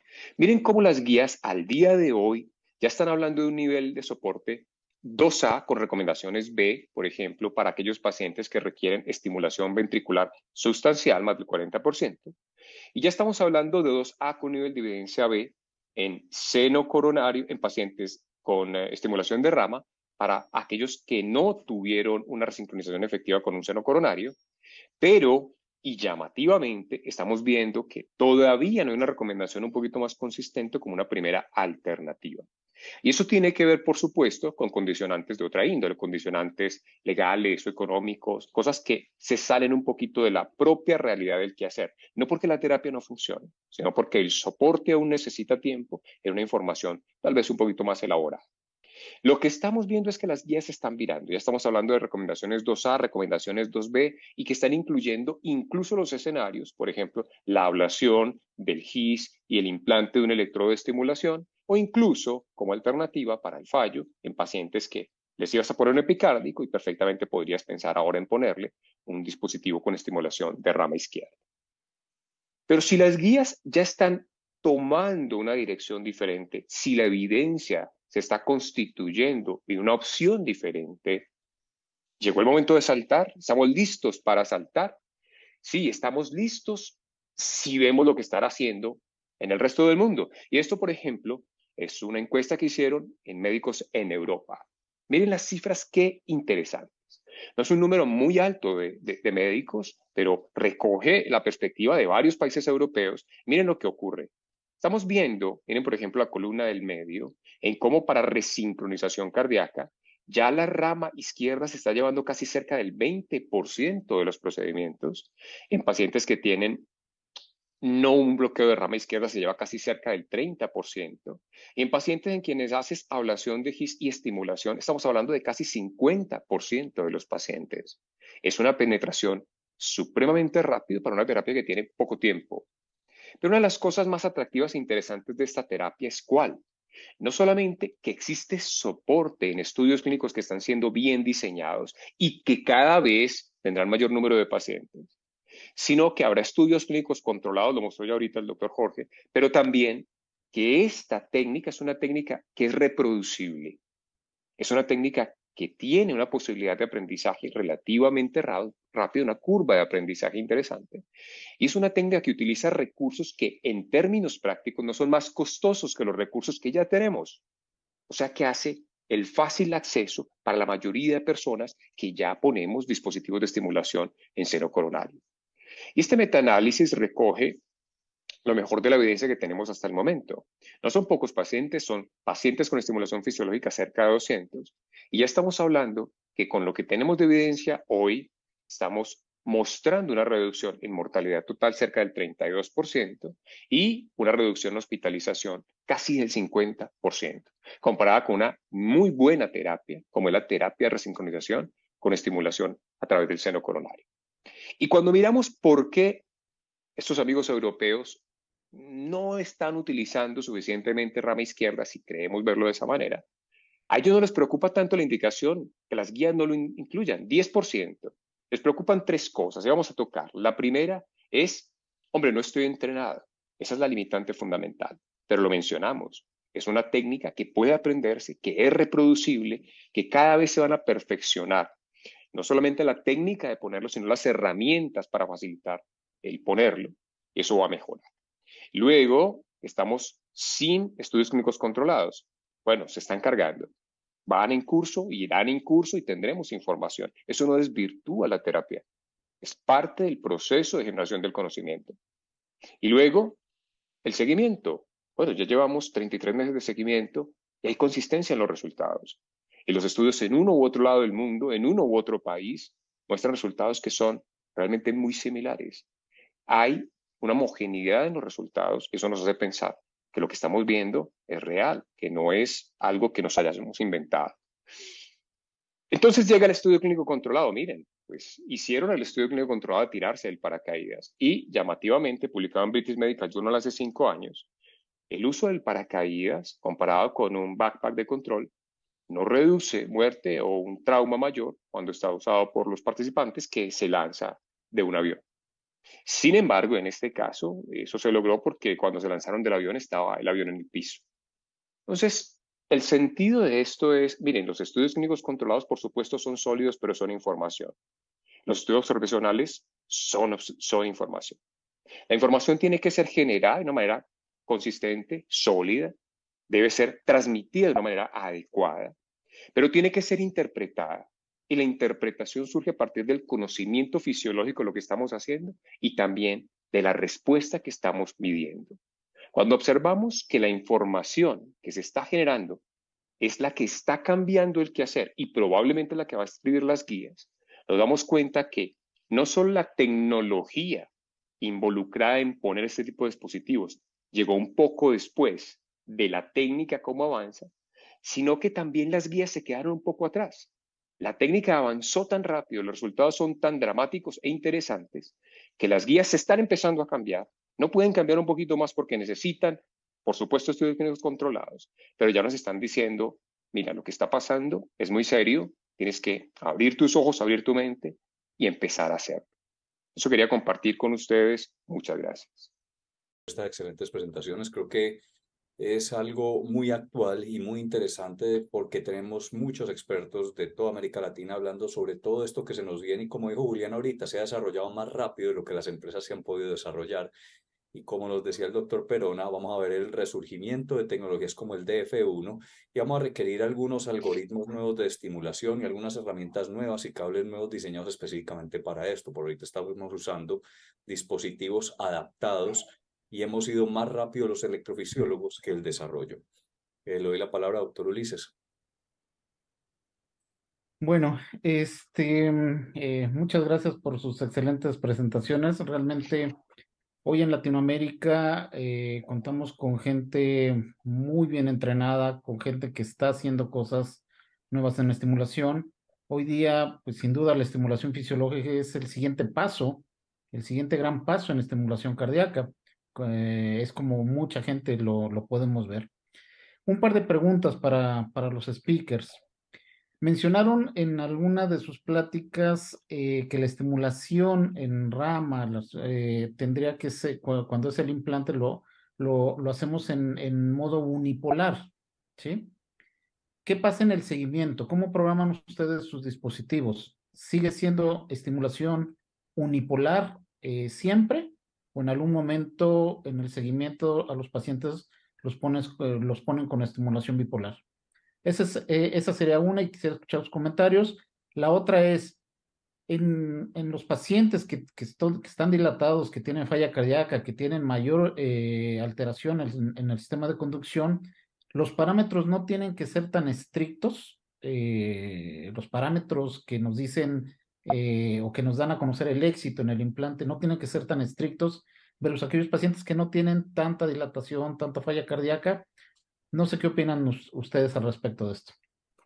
Miren cómo las guías al día de hoy ya están hablando de un nivel de soporte dos A con recomendaciones B, por ejemplo, para aquellos pacientes que requieren estimulación ventricular sustancial más del cuarenta por ciento. Y ya estamos hablando de dos A con nivel de evidencia B en seno coronario en pacientes con eh, estimulación de rama para aquellos que no tuvieron una resincronización efectiva con un seno coronario, pero y llamativamente estamos viendo que todavía no hay una recomendación un poquito más consistente como una primera alternativa. Y eso tiene que ver, por supuesto, con condicionantes de otra índole, condicionantes legales o económicos, cosas que se salen un poquito de la propia realidad del quehacer. No porque la terapia no funcione, sino porque el soporte aún necesita tiempo en una información tal vez un poquito más elaborada. Lo que estamos viendo es que las guías se están virando. Ya estamos hablando de recomendaciones dos A, recomendaciones dos B y que están incluyendo incluso los escenarios, por ejemplo, la ablación del G I S y el implante de un electrodo de estimulación o incluso como alternativa para el fallo en pacientes que les ibas a poner un epicárdico y perfectamente podrías pensar ahora en ponerle un dispositivo con estimulación de rama izquierda. Pero si las guías ya están tomando una dirección diferente, si la evidencia se está constituyendo en una opción diferente, llegó el momento de saltar. ¿Estamos listos para saltar? Sí, estamos listos si vemos lo que están haciendo en el resto del mundo. Y esto, por ejemplo, es una encuesta que hicieron en médicos en Europa. Miren las cifras, qué interesantes. No es un número muy alto de, de, de médicos, pero recoge la perspectiva de varios países europeos. Miren lo que ocurre. Estamos viendo, miren por ejemplo la columna del medio, en cómo para resincronización cardíaca, ya la rama izquierda se está llevando casi cerca del veinte por ciento de los procedimientos. En pacientes que tienen no un bloqueo de rama izquierda se lleva casi cerca del treinta por ciento. Y en pacientes en quienes haces ablación de G I S y estimulación, estamos hablando de casi cincuenta por ciento de los pacientes. Es una penetración supremamente rápida para una terapia que tiene poco tiempo. Pero una de las cosas más atractivas e interesantes de esta terapia es cuál. No solamente que existe soporte en estudios clínicos que están siendo bien diseñados y que cada vez tendrán mayor número de pacientes, sino que habrá estudios clínicos controlados, lo mostró ya ahorita el doctor Jorge, pero también que esta técnica es una técnica que es reproducible. Es una técnica que tiene una posibilidad de aprendizaje relativamente rápido, una curva de aprendizaje interesante. Y es una técnica que utiliza recursos que en términos prácticos no son más costosos que los recursos que ya tenemos. O sea que hace el fácil acceso para la mayoría de personas que ya ponemos dispositivos de estimulación en seno coronario. Y este metaanálisis recoge lo mejor de la evidencia que tenemos hasta el momento. No son pocos pacientes, son pacientes con estimulación fisiológica cerca de doscientos. Y ya estamos hablando que con lo que tenemos de evidencia hoy, estamos mostrando una reducción en mortalidad total cerca del treinta y dos por ciento y una reducción en hospitalización casi del cincuenta por ciento, comparada con una muy buena terapia, como es la terapia de resincronización con estimulación a través del seno coronario. Y cuando miramos por qué estos amigos europeos no están utilizando suficientemente rama izquierda, si creemos verlo de esa manera, a ellos no les preocupa tanto la indicación, que las guías no lo incluyan, diez por ciento. Les preocupan tres cosas y vamos a tocar. La primera es, hombre, no estoy entrenado. Esa es la limitante fundamental, pero lo mencionamos. Es una técnica que puede aprenderse, que es reproducible, que cada vez se van a perfeccionar. No solamente la técnica de ponerlo, sino las herramientas para facilitar el ponerlo. Eso va a mejorar. Luego, estamos sin estudios clínicos controlados. Bueno, se están cargando. Van en curso, irán en curso y tendremos información. Eso no desvirtúa la terapia. Es parte del proceso de generación del conocimiento. Y luego, el seguimiento. Bueno, ya llevamos treinta y tres meses de seguimiento y hay consistencia en los resultados. Y los estudios en uno u otro lado del mundo, en uno u otro país, muestran resultados que son realmente muy similares. Hay una homogeneidad en los resultados y eso nos hace pensar que lo que estamos viendo es real, que no es algo que nos hayamos inventado. Entonces llega el estudio clínico controlado. Miren, pues hicieron el estudio clínico controlado de tirarse del paracaídas y llamativamente, publicado en British Medical Journal hace cinco años, el uso del paracaídas comparado con un backpack de control no reduce muerte o un trauma mayor cuando está usado por los participantes que se lanza de un avión. Sin embargo, en este caso, eso se logró porque cuando se lanzaron del avión estaba el avión en el piso. Entonces, el sentido de esto es, miren, los estudios clínicos controlados, por supuesto, son sólidos, pero son información. Los estudios observacionales son, son información. La información tiene que ser generada de una manera consistente, sólida, debe ser transmitida de una manera adecuada, pero tiene que ser interpretada. Y la interpretación surge a partir del conocimiento fisiológico de lo que estamos haciendo y también de la respuesta que estamos midiendo. Cuando observamos que la información que se está generando es la que está cambiando el quehacer y probablemente la que va a escribir las guías, nos damos cuenta que no solo la tecnología involucrada en poner este tipo de dispositivos llegó un poco después de la técnica como avanza, sino que también las guías se quedaron un poco atrás. La técnica avanzó tan rápido, los resultados son tan dramáticos e interesantes que las guías se están empezando a cambiar. No pueden cambiar un poquito más porque necesitan, por supuesto, estudios clínicos controlados, pero ya nos están diciendo, mira, lo que está pasando es muy serio, tienes que abrir tus ojos, abrir tu mente y empezar a hacerlo. Eso quería compartir con ustedes. Muchas gracias.
Estas excelentes presentaciones, creo que es algo muy actual y muy interesante porque tenemos muchos expertos de toda América Latina hablando sobre todo esto que se nos viene y como dijo Julián ahorita, se ha desarrollado más rápido de lo que las empresas se han podido desarrollar. Y como nos decía el doctor Perona, vamos a ver el resurgimiento de tecnologías como el D F uno y vamos a requerir algunos algoritmos nuevos de estimulación y algunas herramientas nuevas y cables nuevos diseñados específicamente para esto. Por ahorita estamos usando dispositivos adaptados y hemos ido más rápido los electrofisiólogos que el desarrollo. Eh, le doy la palabra a doctor Ulises.
Bueno, este, eh, muchas gracias por sus excelentes presentaciones. Realmente hoy en Latinoamérica eh, contamos con gente muy bien entrenada, con gente que está haciendo cosas nuevas en la estimulación. Hoy día, pues sin duda, la estimulación fisiológica es el siguiente paso, el siguiente gran paso en estimulación cardíaca. Eh, es como mucha gente lo, lo podemos ver. Un par de preguntas para, para los speakers. Mencionaron en alguna de sus pláticas eh, que la estimulación en rama los, eh, tendría que ser, cu- cuando es el implante, lo, lo, lo hacemos en, en modo unipolar, ¿sí? ¿Qué pasa en el seguimiento? ¿Cómo programan ustedes sus dispositivos? ¿Sigue siendo estimulación unipolar eh, siempre? ¿O en algún momento en el seguimiento a los pacientes los, pones, eh, los ponen con estimulación bipolar? Esa, es, eh, esa sería una y quisiera escuchar los comentarios. La otra es, en, en los pacientes que, que, esto- que están dilatados, que tienen falla cardíaca, que tienen mayor eh, alteración en, en el sistema de conducción, los parámetros no tienen que ser tan estrictos. Eh, los parámetros que nos dicen eh, o que nos dan a conocer el éxito en el implante no tienen que ser tan estrictos, versus aquellos pacientes que no tienen tanta dilatación, tanta falla cardíaca. No sé qué opinan us- ustedes al respecto de esto.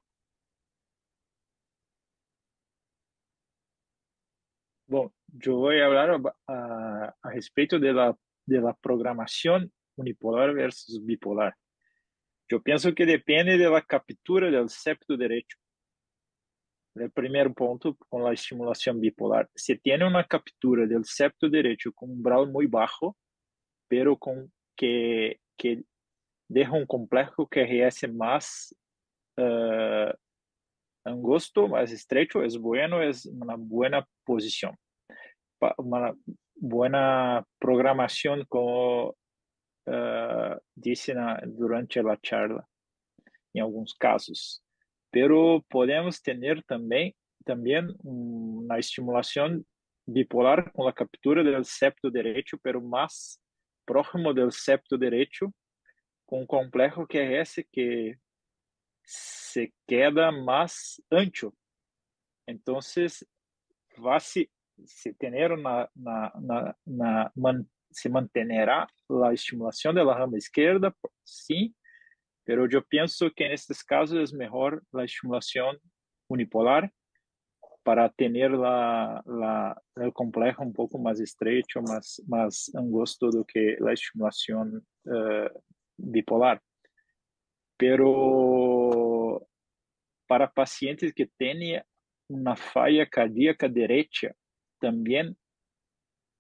Bom, yo voy a hablar a, a, a respeito de la, de la programación unipolar versus bipolar. Yo pienso que depende de la captura del septo derecho. El primer punto con la estimulación bipolar. Si tiene una captura del septo derecho con un umbral muy bajo, pero con que, que deja un complejo Q R S más uh, angosto, más estrecho, es bueno, es una buena posición. Uma boa programação, como uh, disse na, durante a charla, em alguns casos. Pero podemos ter também também uma estimulação bipolar com a captura do septo direito, pero mais próximo do septo direito, com um complexo Q R S que se queda mais ancho. Então, vai se se tener una, una, una, una man, se mantenerá la estimulación de la rama izquierda, sí, pero yo pienso que en estos casos es mejor la estimulación unipolar para tener la, la, el complejo un poco más estrecho, más, más angosto do que la estimulación uh, bipolar. Pero para pacientes que tienen una falla cardíaca derecha, también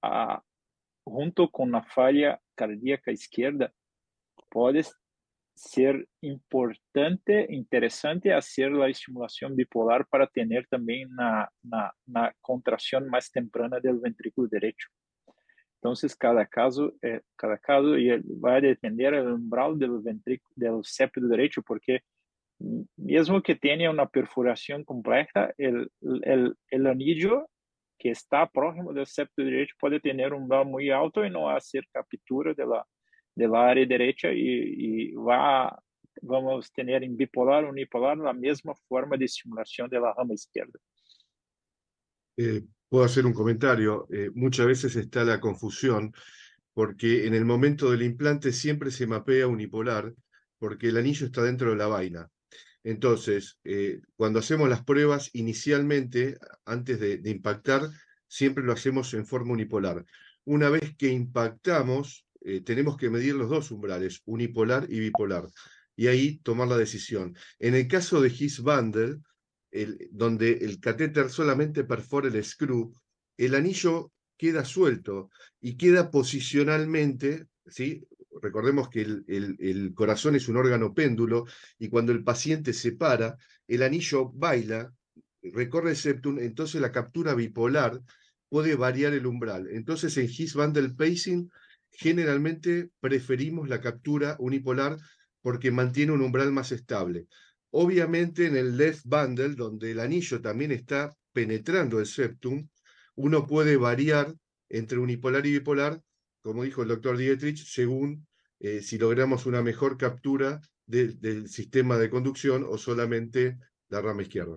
a, junto con la falla cardíaca izquierda, puede ser importante, interesante hacer la estimulación bipolar para tener también una, una, una contracción más temprana del ventrículo derecho. Entonces, cada caso, eh, cada caso va a depender del umbral del ventrículo, del septo derecho, porque mesmo que tenha uma perfuração complexa, el, el, el anillo que está próximo do septo direito pode ter um umbral muito alto e não fazer captura de la, de la área direita e, e vai, vamos ter em bipolar, unipolar, a mesma forma de estimulação da rama esquerda.
Eh, puedo hacer un comentario. Eh, muchas veces está la confusión porque en el momento del implante siempre se mapea unipolar porque el anillo está dentro de la vaina. Entonces, eh, cuando hacemos las pruebas inicialmente, antes de, de impactar, siempre lo hacemos en forma unipolar. Una vez que impactamos, eh, tenemos que medir los dos umbrales, unipolar y bipolar, y ahí tomar la decisión. En el caso de His bundle, el, donde el catéter solamente perfora el screw, el anillo queda suelto y queda posicionalmente, ¿sí? Recordemos que el, el, el corazón es un órgano péndulo y cuando el paciente se para, el anillo baila, recorre el septum, entonces la captura bipolar puede variar el umbral. Entonces en His bundle pacing generalmente preferimos la captura unipolar porque mantiene un umbral más estable. Obviamente en el left bundle, donde el anillo también está penetrando el septum, uno puede variar entre unipolar y bipolar, como dijo el doctor Dietrich, según eh, si logramos una mejor captura de, del sistema de conducción o solamente la rama izquierda.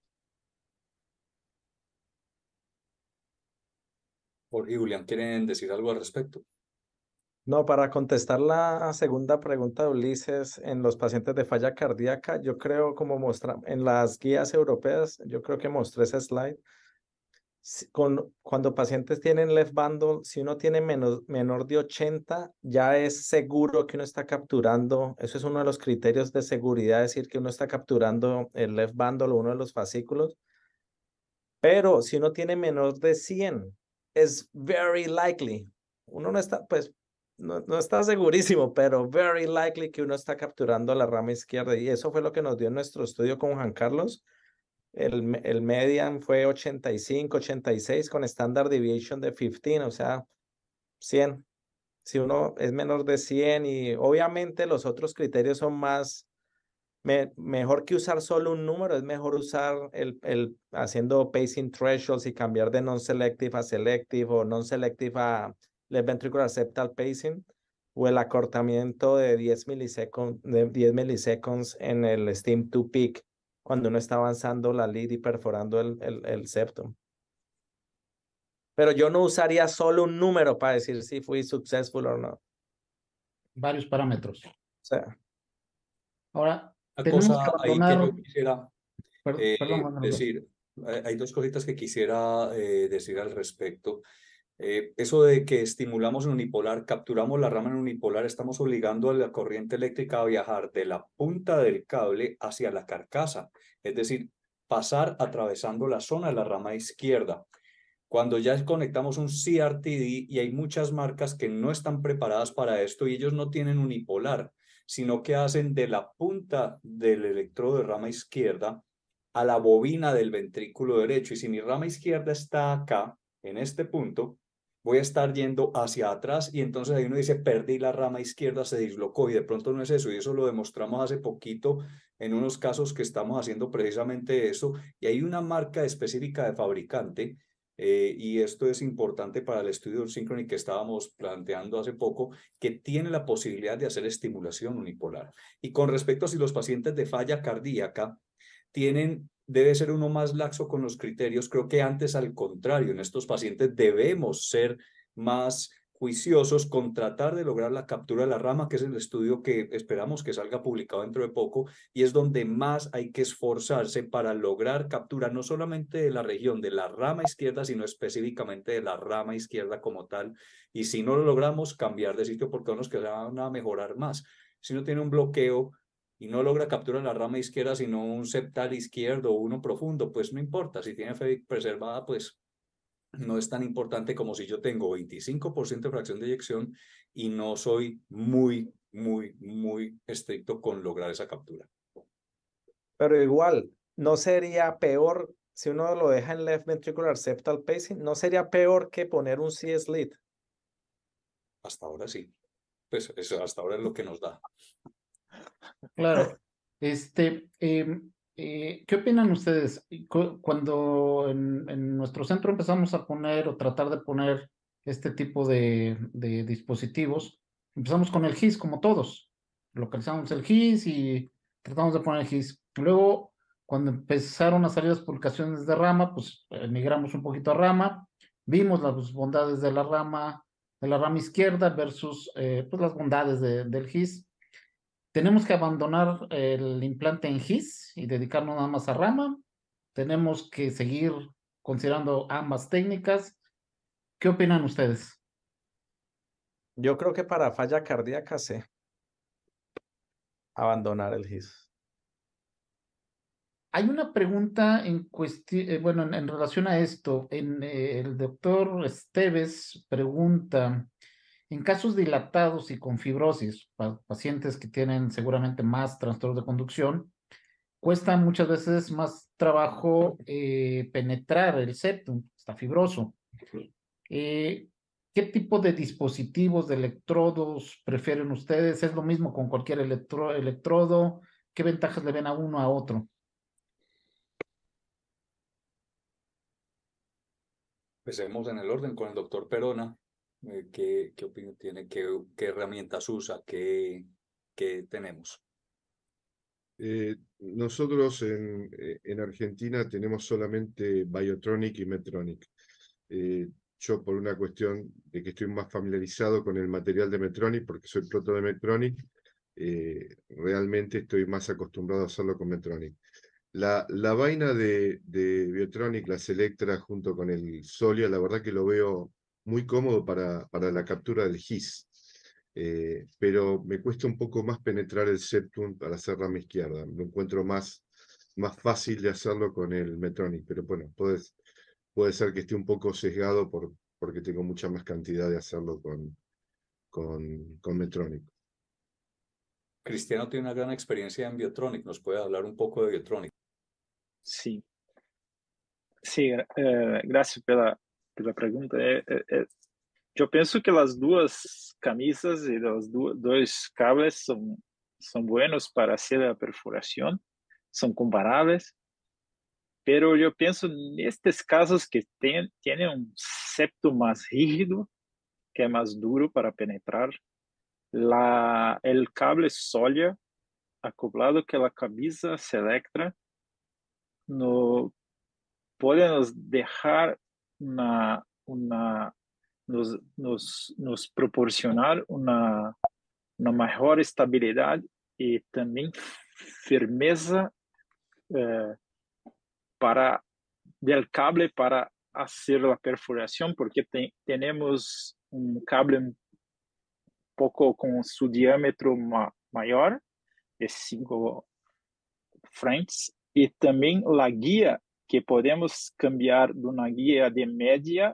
Jorge y Julián, ¿quieren decir algo al respecto?
No, para contestar la segunda pregunta de Ulises, en los pacientes de falla cardíaca, yo creo como mostra en las guías europeas, yo creo que mostré ese slide. Con, cuando pacientes tienen left bundle, si uno tiene menos, menor de ochenta, ya es seguro que uno está capturando, eso es uno de los criterios de seguridad, decir que uno está capturando el left bundle o uno de los fascículos. Pero si uno tiene menor de cien, es very likely, uno no está, pues, no, no está segurísimo, pero very likely que uno está capturando la rama izquierda. Y eso fue lo que nos dio en nuestro estudio con Juan Carlos. El, el median fue ochenta y cinco, ochenta y seis con standard deviation de quince, o sea, cien. Si uno es menor de cien y obviamente los otros criterios son más, me, mejor que usar solo un número, es mejor usar el, el haciendo pacing thresholds y cambiar de non-selective a selective o non-selective a left ventricular septal pacing o el acortamiento de diez miliseconds, de diez miliseconds en el stim to peak cuando uno está avanzando la lead y perforando el, el, el septum. Pero yo no usaría solo un número para decir si fui successful o no.
Varios parámetros.
O sea,
ahora,
Una
tenemos
cosa
que
ahí
abandonar...
que yo quisiera
Per
eh,
perdón, Juan Carlos.
decir, hay hay dos cositas que quisiera eh, decir al respecto. Eh, eso de que estimulamos en unipolar, capturamos la rama en unipolar, estamos obligando a la corriente eléctrica a viajar de la punta del cable hacia la carcasa, es decir, pasar atravesando la zona de la rama izquierda. Cuando ya conectamos un C R T D y hay muchas marcas que no están preparadas para esto y ellos no tienen unipolar, sino que hacen de la punta del electrodo de rama izquierda a la bobina del ventrículo derecho. Y si mi rama izquierda está acá, en este punto, voy a estar yendo hacia atrás y entonces ahí uno dice, perdí la rama izquierda, se dislocó y de pronto no es eso. Y eso lo demostramos hace poquito en unos casos que estamos haciendo precisamente eso. Y hay una marca específica de fabricante eh, y esto es importante para el estudio del Synchrony que estábamos planteando hace poco, que tiene la posibilidad de hacer estimulación unipolar. Y con respecto a si los pacientes de falla cardíaca tienen, debe ser uno más laxo con los criterios, creo que antes al contrario, en estos pacientes debemos ser más juiciosos con tratar de lograr la captura de la rama, que es el estudio que esperamos que salga publicado dentro de poco, y es donde más hay que esforzarse para lograr captura no solamente de la región de la rama izquierda, sino específicamente de la rama izquierda como tal, y si no lo logramos, cambiar de sitio porque unos que van a mejorar más. Si uno tiene un bloqueo y no logra capturar la rama izquierda, sino un septal izquierdo o uno profundo, pues no importa. Si tiene fe preservada, pues no es tan importante como si yo tengo veinticinco por ciento de fracción de eyección y no soy muy, muy, muy estricto con lograr esa captura.
Pero igual, ¿no sería peor si uno lo deja en left ventricular septal pacing? ¿No sería peor que poner un C S lead?
Hasta ahora sí. Pues eso hasta ahora es lo que nos da.
Claro. Este, eh, eh, ¿qué opinan ustedes? Cu- Cuando en, en nuestro centro empezamos a poner o tratar de poner este tipo de, de dispositivos, empezamos con el G I S como todos. Localizamos el G I S y tratamos de poner el G I S. Luego, cuando empezaron a salir las publicaciones de rama, pues eh, migramos un poquito a rama, vimos las bondades de la rama, de la rama izquierda versus eh, pues las bondades de- del G I S. Tenemos que abandonar el implante en G I S y dedicarnos nada más a rama. Tenemos que seguir considerando ambas técnicas. ¿Qué opinan ustedes?
Yo creo que para falla cardíaca sí, abandonar el G I S.
Hay una pregunta en cuestión, eh, bueno, en, en relación a esto. En, eh, el doctor Esteves pregunta, en casos dilatados y con fibrosis, pa- pacientes que tienen seguramente más trastornos de conducción, cuesta muchas veces más trabajo eh, penetrar el septum, está fibroso. Eh, ¿Qué tipo de dispositivos, de electrodos prefieren ustedes? ¿Es lo mismo con cualquier electro electrodo? ¿Qué ventajas le ven a uno a otro?
Empecemos en el orden con el doctor Perona. Eh, ¿qué, qué opinión tiene? ¿Qué, qué herramientas usa? ¿Qué, qué tenemos?
Eh, nosotros en, eh, en Argentina tenemos solamente Biotronic y Medtronic. Eh, yo por una cuestión de que estoy más familiarizado con el material de Medtronic, porque soy proto de Medtronic, eh, realmente estoy más acostumbrado a hacerlo con Medtronic. La, la vaina de, de Biotronic, la Selectra junto con el Solia, la verdad que lo veo muy cómodo para, para la captura del G I S. Eh, pero me cuesta un poco más penetrar el septum para hacer rama izquierda. Lo encuentro más, más fácil de hacerlo con el Medtronic, pero bueno, puede, puede ser que esté un poco sesgado por, porque tengo mucha más cantidad de hacerlo con, con, con Medtronic.
Cristiano tiene una gran experiencia en Biotronic. ¿Nos puede hablar un poco de Biotronic?
Sí, sí, eh, gracias pela, pela pergunta. É, é, é, eu penso que as duas camisas e os do, dois cables são, são buenos para hacer a perfuração, são comparáveis, pero eu penso nestes casos que tem, tem um septo mais rígido, que é mais duro para penetrar, la, el cable Solia acoplado que la camisa Selectra no puede nos dejar una, una nos, nos, nos proporcionar una, una mejor estabilidad y también firmeza eh, para del cable para hacer la perforación, porque te, tenemos un cable un poco con su diámetro ma, mayor, de cinco frentes, y también la guía que podemos cambiar de una guía de media,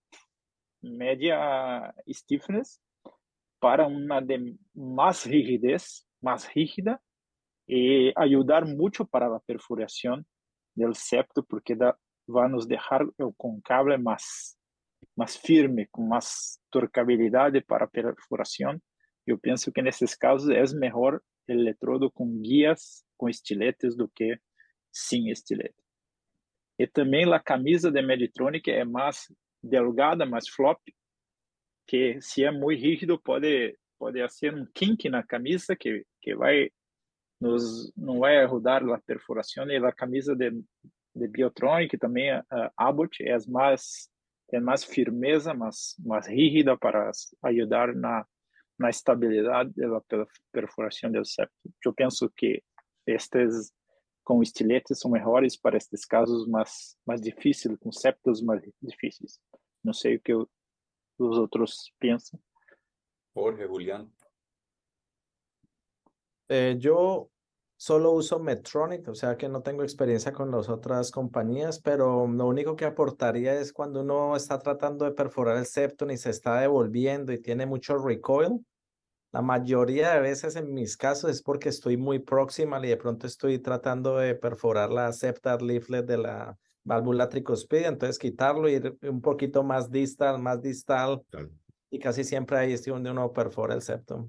media stiffness para una de más rigidez, más rígida, y ayudar mucho para la perforación del septo, porque da, va a nos dejar con cable más, más firme, con más torcabilidad para perforación. Yo pienso que en estos casos es mejor el electrodo con guías, con estiletes, do que sin estilete. E também a camisa de Medtronic é mais delgada, mais flop, que se é muito rígido pode pode ser um kink na camisa que que vai nos não vai rodar a perfuração. E a camisa de de Biotronic também a Abbott é mais tem mais firmeza, mais mais rígida para ajudar na na estabilidade da perfuração do septo. Eu penso que estes com estiletes são melhores para estes casos mais mais difíceis, com septos mais difíceis. Não sei o que eu, os outros pensam.
Jorge, Julián.
Eh, yo solo uso Medtronic, o sea que no tengo experiencia con las otras compañías, pero lo único que aportaría es cuando uno está tratando de perforar el septum y se está devolviendo y tiene mucho recoil. La mayoría de veces en mis casos es porque estoy muy proximal y de pronto estoy tratando de perforar la septal leaflet de la válvula tricuspide, entonces quitarlo y ir un poquito más distal, más distal,
Claro.
y casi siempre ahí es donde uno perfora el septum.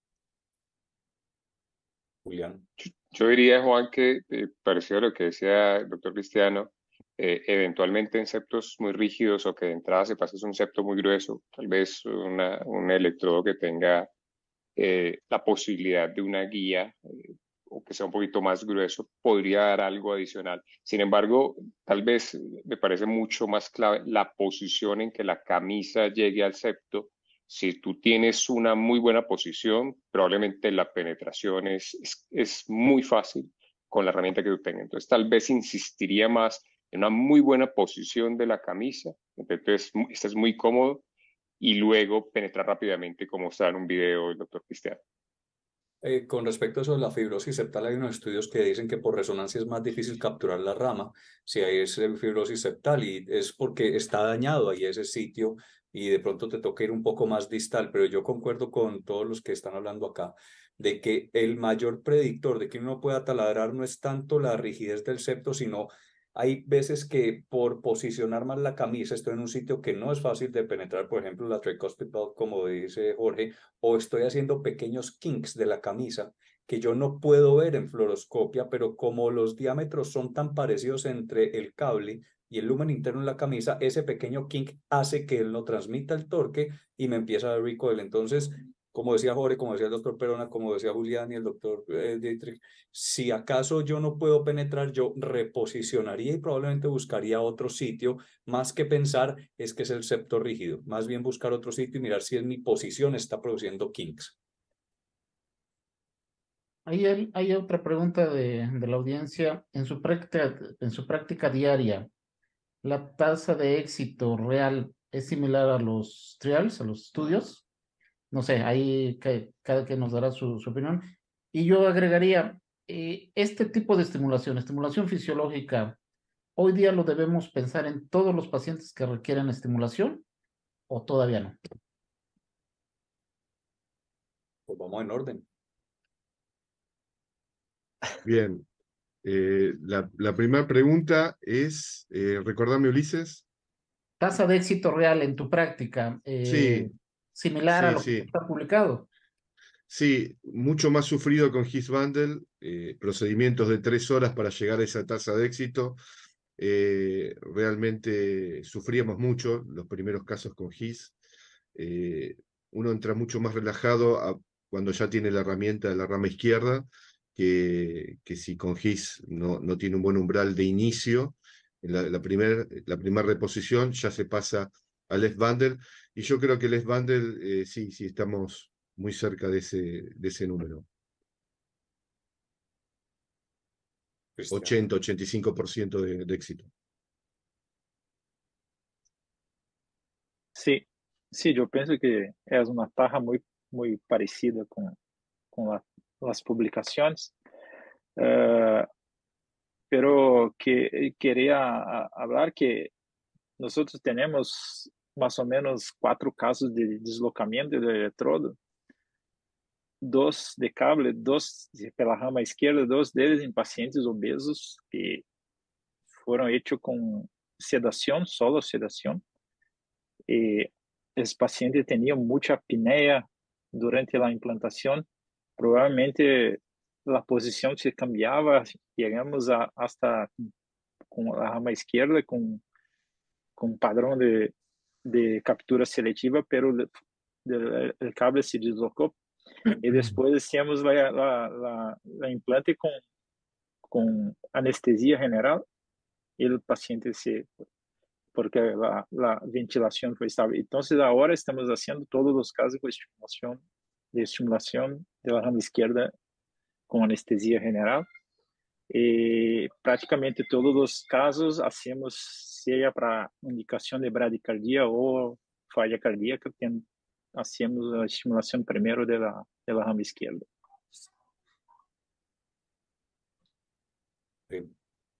Julián.
Yo, yo diría, Juan, que eh, parecido a lo que decía el doctor Cristiano, eh, eventualmente en septos muy rígidos o que de entrada se pasa un septo muy grueso, tal vez una, un electrodo que tenga eh, la posibilidad de una guía eh, o que sea un poquito más grueso, podría dar algo adicional. Sin embargo, tal vez me parece mucho más clave la posición en que la camisa llegue al septo. Si tú tienes una muy buena posición, probablemente la penetración es, es, es muy fácil con la herramienta que tú tengas. Entonces, tal vez insistiría más en una muy buena posición de la camisa. Entonces, estás muy cómodo y luego penetrar rápidamente, como está en un video del doctor Cristiano.
Eh, con respecto a eso de la fibrosis septal, hay unos estudios que dicen que por resonancia es más difícil capturar la rama si hay ese fibrosis septal y es porque está dañado ahí ese sitio y de pronto te toca ir un poco más distal, pero yo concuerdo con todos los que están hablando acá de que el mayor predictor de que uno pueda taladrar no es tanto la rigidez del septo, sino hay veces que por posicionar mal la camisa estoy en un sitio que no es fácil de penetrar, por ejemplo la tricuspid valve, como dice Jorge, o estoy haciendo pequeños kinks de la camisa que yo no puedo ver en fluoroscopia, pero como los diámetros son tan parecidos entre el cable y el lumen interno en la camisa, ese pequeño kink hace que él no transmita el torque y me empieza a dar recoil. Entonces, como decía Jorge, como decía el doctor Perona, como decía Julián y el doctor eh, Dietrich, si acaso yo no puedo penetrar, yo reposicionaría y probablemente buscaría otro sitio, más que pensar es que es el septo rígido, más bien buscar otro sitio y mirar si en mi posición está produciendo kinks.
Hay, el- hay otra pregunta de, de la audiencia. En su práctica, en su práctica diaria, ¿la tasa de éxito real es similar a los trials, a los estudios? No sé, ahí ca- cada quien nos dará su, su opinión. Y yo agregaría, eh, este tipo de estimulación, estimulación fisiológica, hoy día lo debemos pensar en todos los pacientes que requieren estimulación o todavía no.
Pues vamos en orden.
Bien. Eh, la, la primera pregunta es, eh, recordame, Ulises.
Tasa de éxito real en tu práctica, eh,
Sí,
similar a
sí,
lo que
sí.
está publicado.
Sí, mucho más sufrido con His Bundle, eh, procedimientos de tres horas para llegar a esa tasa de éxito. Eh, realmente sufríamos mucho los primeros casos con His. Eh, uno entra mucho más relajado a, cuando ya tiene la herramienta de la rama izquierda, que, que si con His no, no tiene un buen umbral de inicio. En la, la primera la primer reposición ya se pasa al left bundle, y yo creo que el left bundle, eh, sí, sí, estamos muy cerca de ese, de ese número.
Cristian.
ochenta, ochenta y cinco por ciento de, de éxito.
Sí, sí, yo pienso que es una taja muy, muy parecida con, con la- las publicaciones, eh, pero que quería a- hablar que nosotros tenemos más o menos cuatro casos de deslocamiento del electrodo, dos de cable, dos de- pela rama izquierda, dos deles em pacientes obesos que foram hechos com sedação, solo sedação. E esse paciente tinha muita apneia durante a implantação. Provavelmente a posição se cambiava, chegamos a, hasta com a rama esquerda, com, com padrão de, de captura seletiva, pero o cable se deslocou. E depois temos a, a, a implante com, com anestesia general e o paciente se porque a, a ventilação foi estável. Então, agora estamos fazendo todos os casos com estimulação de estimulação da rama esquerda com anestesia general. E praticamente todos os casos hacemos, seja para indicação de bradicardia ou falha cardíaca, hacemos a estimulação primeiro da, da rama esquerda.
Sí.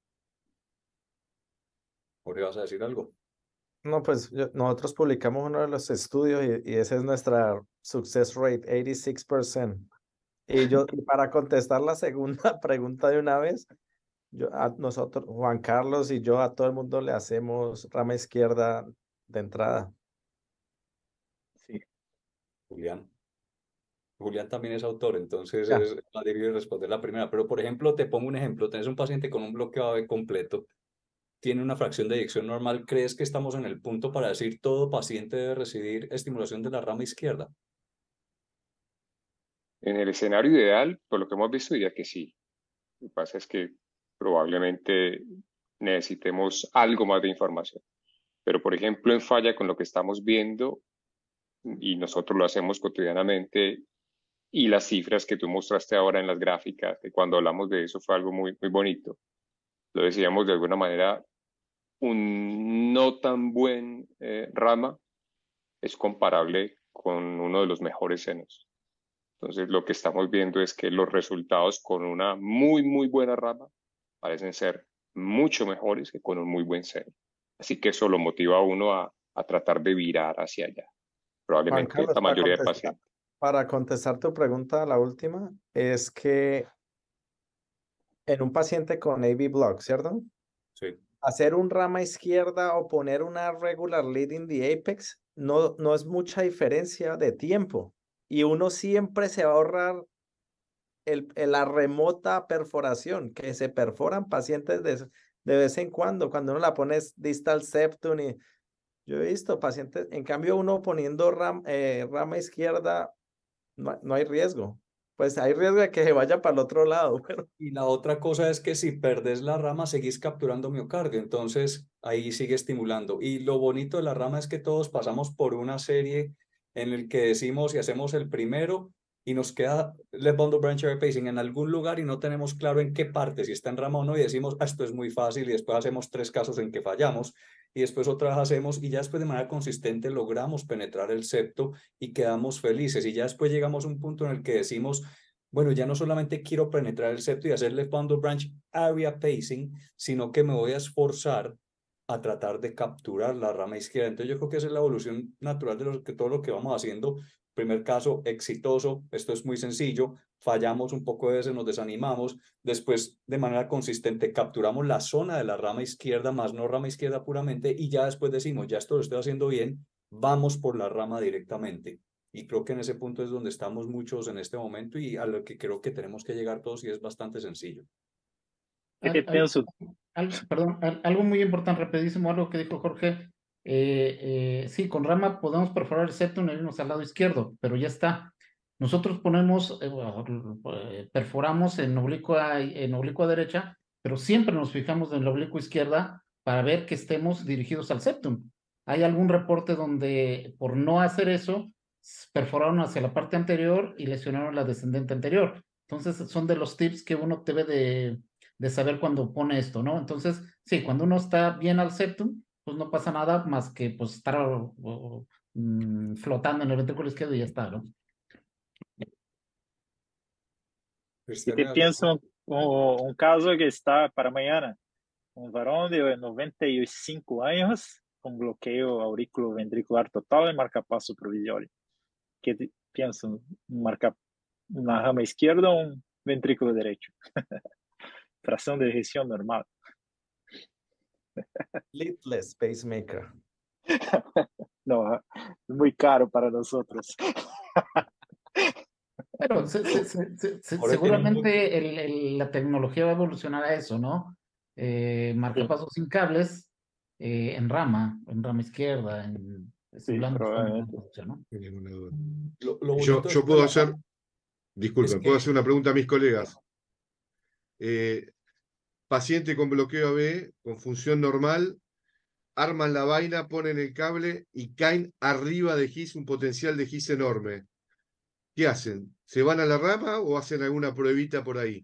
¿Jorge, vas a decir algo?
No, pues yo- nosotros publicamos uno de los estudios y, y esa es nuestra success rate, ochenta y seis por ciento. Y yo, y para contestar la segunda pregunta de una vez, yo, a nosotros, Juan Carlos y yo, a todo el mundo le hacemos rama izquierda de entrada.
Sí.
Julián. Julián también es autor, entonces
Ya.
es más difícil responder la primera. Pero, por ejemplo, te pongo un ejemplo. Tienes un paciente con un bloqueo A B completo, tiene una fracción de eyección normal. ¿Crees que estamos en el punto para decir todo paciente debe recibir estimulación de la rama izquierda?
En el escenario ideal, por lo que hemos visto, diría que sí. Lo que pasa es que probablemente necesitemos algo más de información. Pero, por ejemplo, en falla con lo que estamos viendo, y nosotros lo hacemos cotidianamente, y las cifras que tú mostraste ahora en las gráficas, que cuando hablamos de eso fue algo muy, muy bonito. Lo decíamos de alguna manera, un no tan buen eh, rama es comparable con uno de los mejores senos. Entonces, lo que estamos viendo es que los resultados con una muy, muy buena rama parecen ser mucho mejores que con un muy buen seno. Así que eso lo motiva a uno a, a tratar de virar hacia allá.
Juan
Probablemente
Carlos,
la
para
mayoría de
contestar,
pacientes.
para contestar tu pregunta, la última, es que en un paciente con A V block, ¿cierto?
Sí.
Hacer un rama izquierda o poner una regular lead in the apex no, no es mucha diferencia de tiempo. Y uno siempre se va a ahorrar el, el- la remota perforación, que se perforan pacientes de, de vez en cuando, cuando uno la pones distal septum. Y yo he visto pacientes, en cambio uno poniendo ram- eh, rama izquierda, no, no hay riesgo. Pues hay riesgo de que se vaya para el otro lado, pero
Y la otra cosa es que si perdes la rama, seguís capturando miocardio, entonces ahí sigue estimulando. Y lo bonito de la rama es que todos pasamos por una serie en el que decimos y hacemos el primero y nos queda left bundle branch area pacing en algún lugar y no tenemos claro en qué parte, si está en rama o no, y decimos, ah, esto es muy fácil, y después hacemos tres casos en que fallamos, y después otra vez hacemos, y ya después de manera consistente logramos penetrar el septo y quedamos felices, y ya después llegamos a un punto en el que decimos, bueno, ya no solamente quiero penetrar el septo y hacer left bundle branch area pacing, sino que me voy a esforzar a tratar de capturar la rama izquierda. Entonces yo creo que esa es la evolución natural de lo que, todo lo que vamos haciendo. Primer caso, exitoso, esto es muy sencillo, fallamos un poco de veces, nos desanimamos, después de manera consistente capturamos la zona de la rama izquierda, más no rama izquierda puramente, y ya después decimos, ya esto lo estoy haciendo bien, vamos por la rama directamente. Y creo que en ese punto es donde estamos muchos en este momento y a lo que creo que tenemos que llegar todos y es bastante sencillo.
¿Qué
Al- al-
pienso?
al- perdón, al- algo muy importante, rapidísimo, algo que dijo Jorge. Eh, eh, sí, con rama podemos perforar el septum e irnos al lado izquierdo, pero ya está. Nosotros ponemos, eh, eh, perforamos en oblicua, en oblicua derecha, pero siempre nos fijamos en la oblicua izquierda para ver que estemos dirigidos al septum. ¿Hay algún reporte donde por no hacer eso perforaron hacia la parte anterior y lesionaron la descendente anterior? Entonces son de los tips que uno debe de de saber cuando pone esto, ¿no? Entonces, sí, cuando uno está bien al septum, pues no pasa nada más que pues estar o, o, mm, flotando en el ventrículo izquierdo y ya está, ¿no?
¿Y qué pienso? Un, un caso que está para mañana. Un varón de noventa y cinco años con bloqueo auriculoventricular total y marcapaso provisorio. ¿Qué piensan? Marca una rama izquierda o un ventrículo derecho? Fracción de ejecución normal.
leadless pacemaker.
No, es muy caro para nosotros.
Pero se, se, se, se,
Ahora tenemos...
seguramente el, el, la tecnología va a evolucionar a eso, ¿no? Eh, marcapasos sin cables eh, en rama, en rama izquierda, en
Sí,
simulando
probablemente.
¿no?
Sin ninguna duda.
Lo, lo
Yo,
bonito de
yo
esto de
puedo
la
hacer,
rama es
disculpen, puedo
que
hacer una pregunta a mis colegas. Eh, paciente con bloqueo A B, con función normal, arman la vaina, ponen el cable y caen arriba de G I S, un potencial de G I S enorme. ¿Qué hacen? ¿Se van a la rama o hacen alguna pruebita por ahí?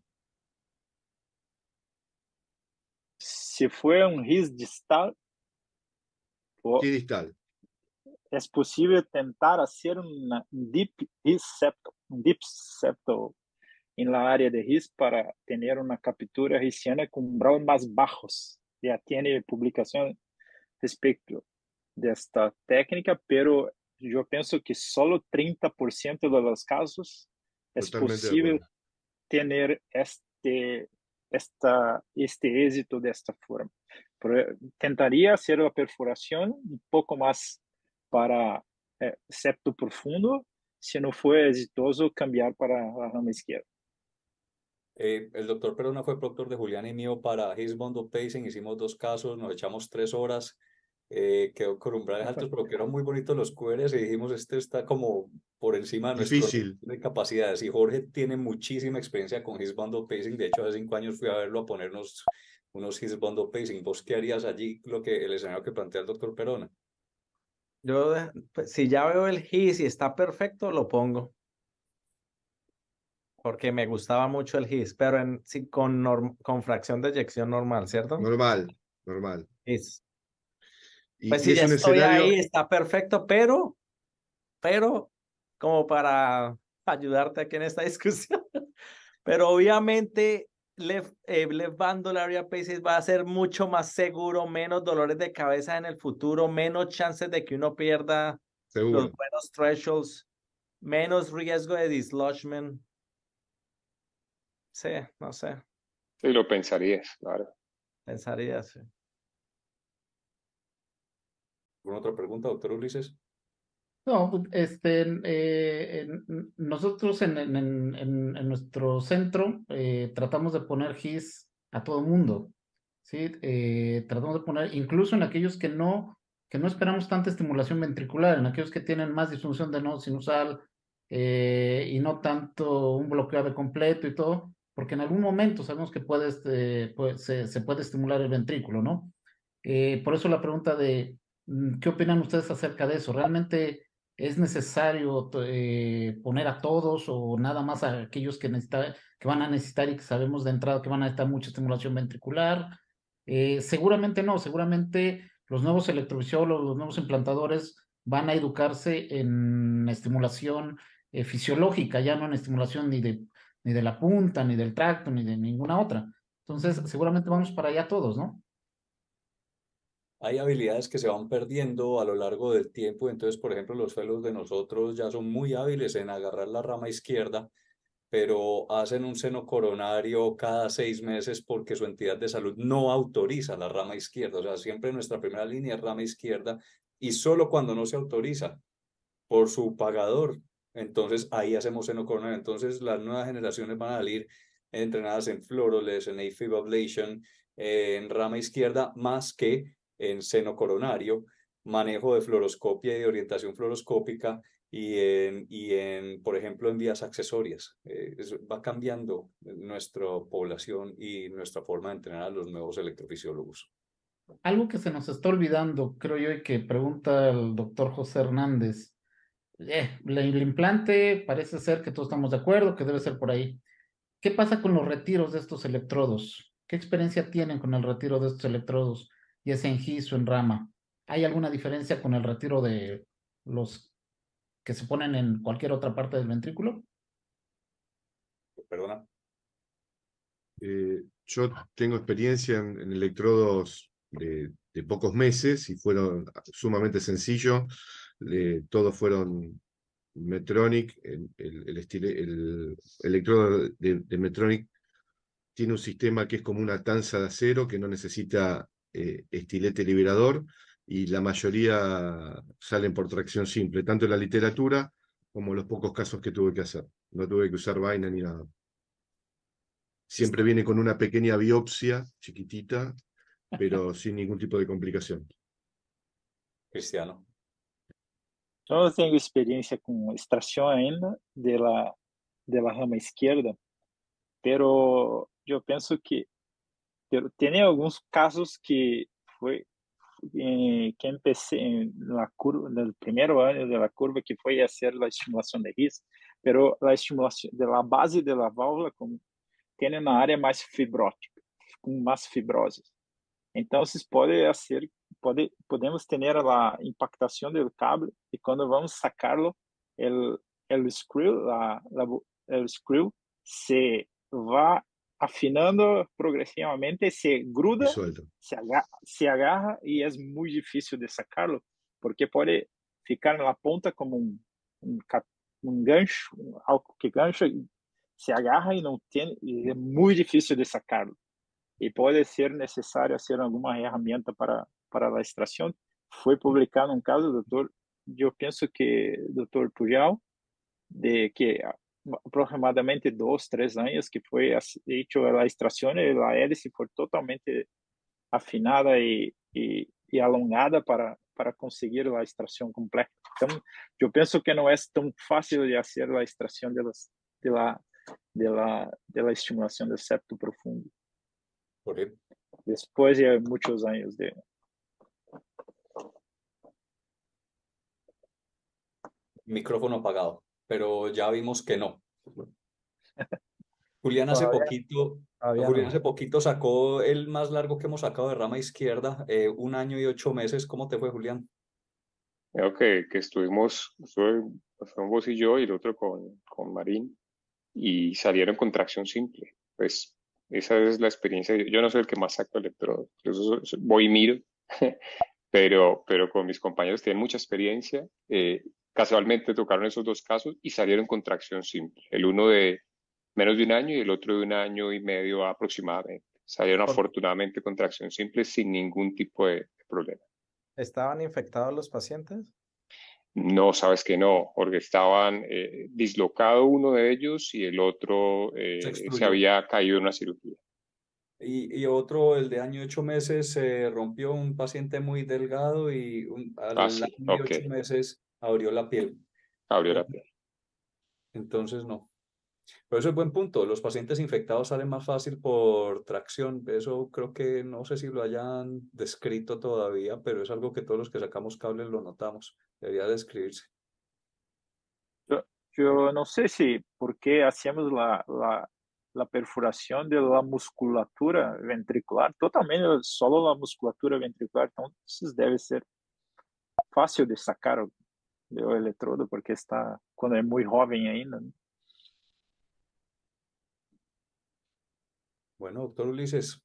Si fue un G I S distal,
¿Qué distal?
es posible tentar hacer una, un deep G I S septo, un deep septo en la área de His para tener una captura hisiana con umbrales más bajos. Ya tiene publicación respecto de esta técnica, pero yo pienso que solo treinta por ciento de los casos es
Totalmente de
posible
acuerdo.
tener este, esta, este éxito de esta forma. Pero tentaría hacer la perforación un poco más para eh, septo profundo, si no fue exitoso cambiar para la rama izquierda.
Eh, el doctor Perona fue proctor de Julián y mío para His Bundle Pacing, hicimos dos casos, nos echamos tres horas, eh, quedó con umbrales altos, pero quedaron muy bonitos los Q Rs y dijimos, este está como por encima de nuestro
Difícil.
de capacidades. Y Jorge tiene muchísima experiencia con His Bundle Pacing, de hecho hace cinco años fui a verlo a ponernos unos His Bundle Pacing. ¿Vos qué harías allí, lo que, el escenario que plantea el doctor Perona?
Yo, pues, si ya veo el His y está perfecto, lo pongo. Porque me gustaba mucho el His, pero en, sí, con, norm, con fracción de eyección normal, ¿cierto?
Normal, normal.
His.
Y,
Pues
y
si
es
ya
un
estoy ahí,
escenario,
está perfecto, pero, pero, como para ayudarte aquí en esta discusión, pero obviamente left, eh, left bundle area pacing va a ser mucho más seguro, menos dolores de cabeza en el futuro, menos chances de que uno pierda los
seguro.
buenos thresholds, menos riesgo de dislodgement. Sí, no sé,
Sí, lo pensarías, claro.
pensaría, sí.
¿Alguna otra pregunta, doctor Ulises?
No, este, eh, en- nosotros en, en, en, en- en nuestro centro eh, tratamos de poner His a todo mundo, ¿sí? Eh, tratamos de poner, incluso en aquellos que no, que no esperamos tanta estimulación ventricular, en aquellos que tienen más disfunción de nodo sinusal eh, y no tanto un bloqueo A V completo y todo, porque en algún momento sabemos que puede, este, puede- se, se puede estimular el ventrículo, ¿no? Eh, por eso la pregunta de, mm, ¿qué opinan ustedes acerca de eso? ¿Realmente es necesario eh, poner a todos o nada más a aquellos que, necesita, que van a necesitar y que sabemos de entrada que van a necesitar mucha estimulación ventricular? Eh, seguramente no, seguramente los nuevos electrofisiólogos, los nuevos implantadores van a educarse en estimulación eh, fisiológica, ya no en estimulación ni de, ni de la punta, ni del tracto, ni de ninguna otra. Entonces, seguramente vamos para allá todos, ¿no?
Hay habilidades que se van perdiendo a lo largo del tiempo, entonces, por ejemplo, los fellows de nosotros ya son muy hábiles en agarrar la rama izquierda, pero hacen un seno coronario cada seis meses porque su entidad de salud no autoriza la rama izquierda. O sea, siempre nuestra primera línea es rama izquierda y solo cuando no se autoriza por su pagador, entonces ahí hacemos seno coronario. Entonces las nuevas generaciones van a salir entrenadas en fluoroles, en AFib ablation, en rama izquierda, más que en seno coronario, manejo de fluoroscopia y de orientación fluoroscópica y en, y en, por ejemplo, en vías accesorias. Eh, eso va cambiando nuestra población y nuestra forma de entrenar a los nuevos electrofisiólogos.
Algo que se nos está olvidando, creo yo, y que pregunta el doctor José Hernández. Eh, la- el implante parece ser que todos estamos de acuerdo, que debe ser por ahí. ¿Qué pasa con los retiros de estos electrodos? ¿Qué experiencia tienen con el retiro de estos electrodos, ya sea en His o en rama? ¿Hay alguna diferencia con el retiro de los que se ponen en cualquier otra parte del ventrículo?
Perdona.
Eh, yo tengo experiencia en, en electrodos de, de pocos meses y fueron sumamente sencillos. Eh, todos fueron Medtronic. El, el, el, estile, el electrodo de, de Medtronic tiene un sistema que es como una tanza de acero que no necesita eh, estilete liberador y la mayoría salen por tracción simple, tanto en la literatura como en los pocos casos que tuve que hacer. No tuve que usar vaina ni nada. Siempre viene con una pequeña biopsia chiquitita, pero sin ningún tipo de complicación.
Cristiano.
Yo no tengo experiencia con extracción ainda de la, de la rama izquierda, pero yo pienso que pero tiene algunos casos que fue eh, que empecé en la curva del primer año de la curva que fue hacer la estimulación de His, pero la estimulación de la base de la válvula como, tiene una área más fibrótica, con más fibrosis. Entonces puede hacer, puede, podemos tener la impactación del cable y cuando vamos a sacarlo, el, el screw, la, la, el screw se va afinando progresivamente, se gruda, se agarra, se agarra y es muy difícil de sacarlo, porque puede ficar en la punta como un, un, un gancho, algo que gancha, se agarra y no tiene, y es muy difícil de sacarlo. Y puede ser necesario hacer alguna herramienta para, para la extracción. Fue publicado un caso, doctor, yo pienso que doctor Pujal, de que aproximadamente dos, tres años que fue hecho la extracción y la hélice fue totalmente afinada y, y, y alongada para, para conseguir la extracción completa. Entonces, yo pienso que no es tan fácil de hacer la extracción de, las, de, la, de, la, de la estimulación del septo profundo. Después de muchos años de...
Micrófono apagado, pero ya vimos que no. Julián hace
Todavía,
poquito,
todavía
Julián
no.
hace poquito sacó el más largo que hemos sacado de rama izquierda, eh, un año y ocho meses. ¿Cómo te fue, Julián?
Creo que, que estuvimos, estuve, fuimos vos y yo y el otro con, con Marín, y salieron con tracción simple. Pues esa es la experiencia. Yo no soy el que más saco electrodo, yo voy y miro, pero, pero con mis compañeros tienen mucha experiencia. Eh, casualmente tocaron esos dos casos y salieron con tracción simple. El uno de menos de un año y el otro de un año y medio aproximadamente. Salieron afortunadamente con tracción simple sin ningún tipo de, de problema.
¿Estaban infectados los pacientes?
No, sabes que no, porque estaban eh, dislocado uno de ellos y el otro eh, se, se había caído en una cirugía.
Y, y otro, el de año y ocho meses, se rompió, un paciente muy delgado y un, al
ah, sí,
año y
okay.
ocho meses abrió la piel.
Abrió la piel.
Entonces no. Pero eso es buen punto. Los pacientes infectados salen más fácil por tracción. Eso creo que no sé si lo hayan descrito todavía, pero es algo que todos los que sacamos cables lo notamos. Debería describirse.
Yo, yo no sé si por qué hacemos la, la, la perforación de la musculatura ventricular, totalmente solo la musculatura ventricular, entonces debe ser fácil de sacar o, o electrodo, porque está cuando es muy joven ainda, ¿no?
Bueno, doctor Ulises.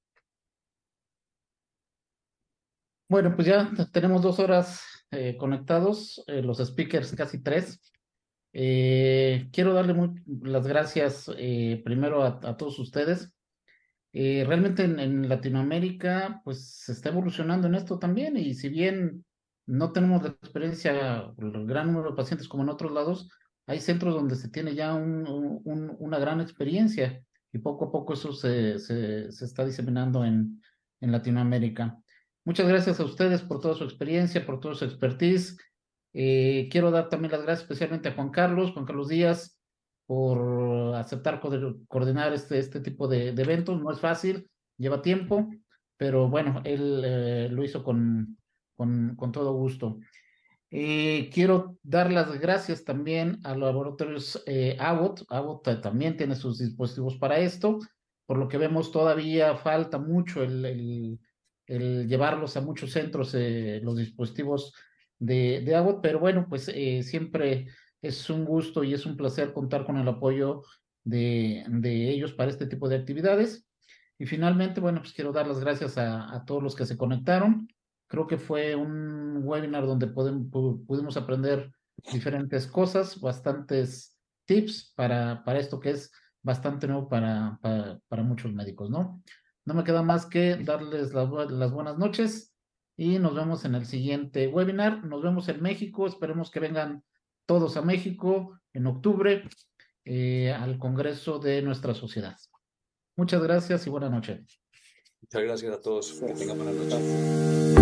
Bueno, pues ya tenemos dos horas eh, conectados, eh, los speakers casi tres. Eh, quiero darle muy, las gracias eh, primero a, a todos ustedes. Eh, realmente en, en Latinoamérica, pues se está evolucionando en esto también, y si bien no tenemos la experiencia, el gran número de pacientes como en otros lados, hay centros donde se tiene ya un, un, una gran experiencia, y poco a poco eso se, se, se está diseminando en, en Latinoamérica. Muchas gracias a ustedes por toda su experiencia, por toda su expertise. Eh, quiero dar también las gracias especialmente a Juan Carlos, Juan Carlos Díaz, por aceptar coordinar este, este tipo de, de eventos. No es fácil, lleva tiempo, pero bueno, él eh, lo hizo con, con, con todo gusto. Eh, quiero dar las gracias también a los laboratorios eh, Abbott. Abbott también tiene sus dispositivos para esto, por lo que vemos todavía falta mucho el, el, el llevarlos a muchos centros, eh, los dispositivos de, de Abbott, pero bueno, pues eh, siempre es un gusto y es un placer contar con el apoyo de, de ellos para este tipo de actividades. Y finalmente, bueno, pues quiero dar las gracias a, a todos los que se conectaron. Creo que fue un webinar donde podemos, pudimos aprender diferentes cosas, bastantes tips para, para esto que es bastante nuevo para, para, para muchos médicos, ¿no? No me queda más que darles las, las buenas noches y nos vemos en el siguiente webinar. Nos vemos en México. Esperemos que vengan todos a México en octubre eh, al Congreso de nuestra sociedad. Muchas gracias y buenas noches.
Muchas gracias a todos. Que tengan buenas noches.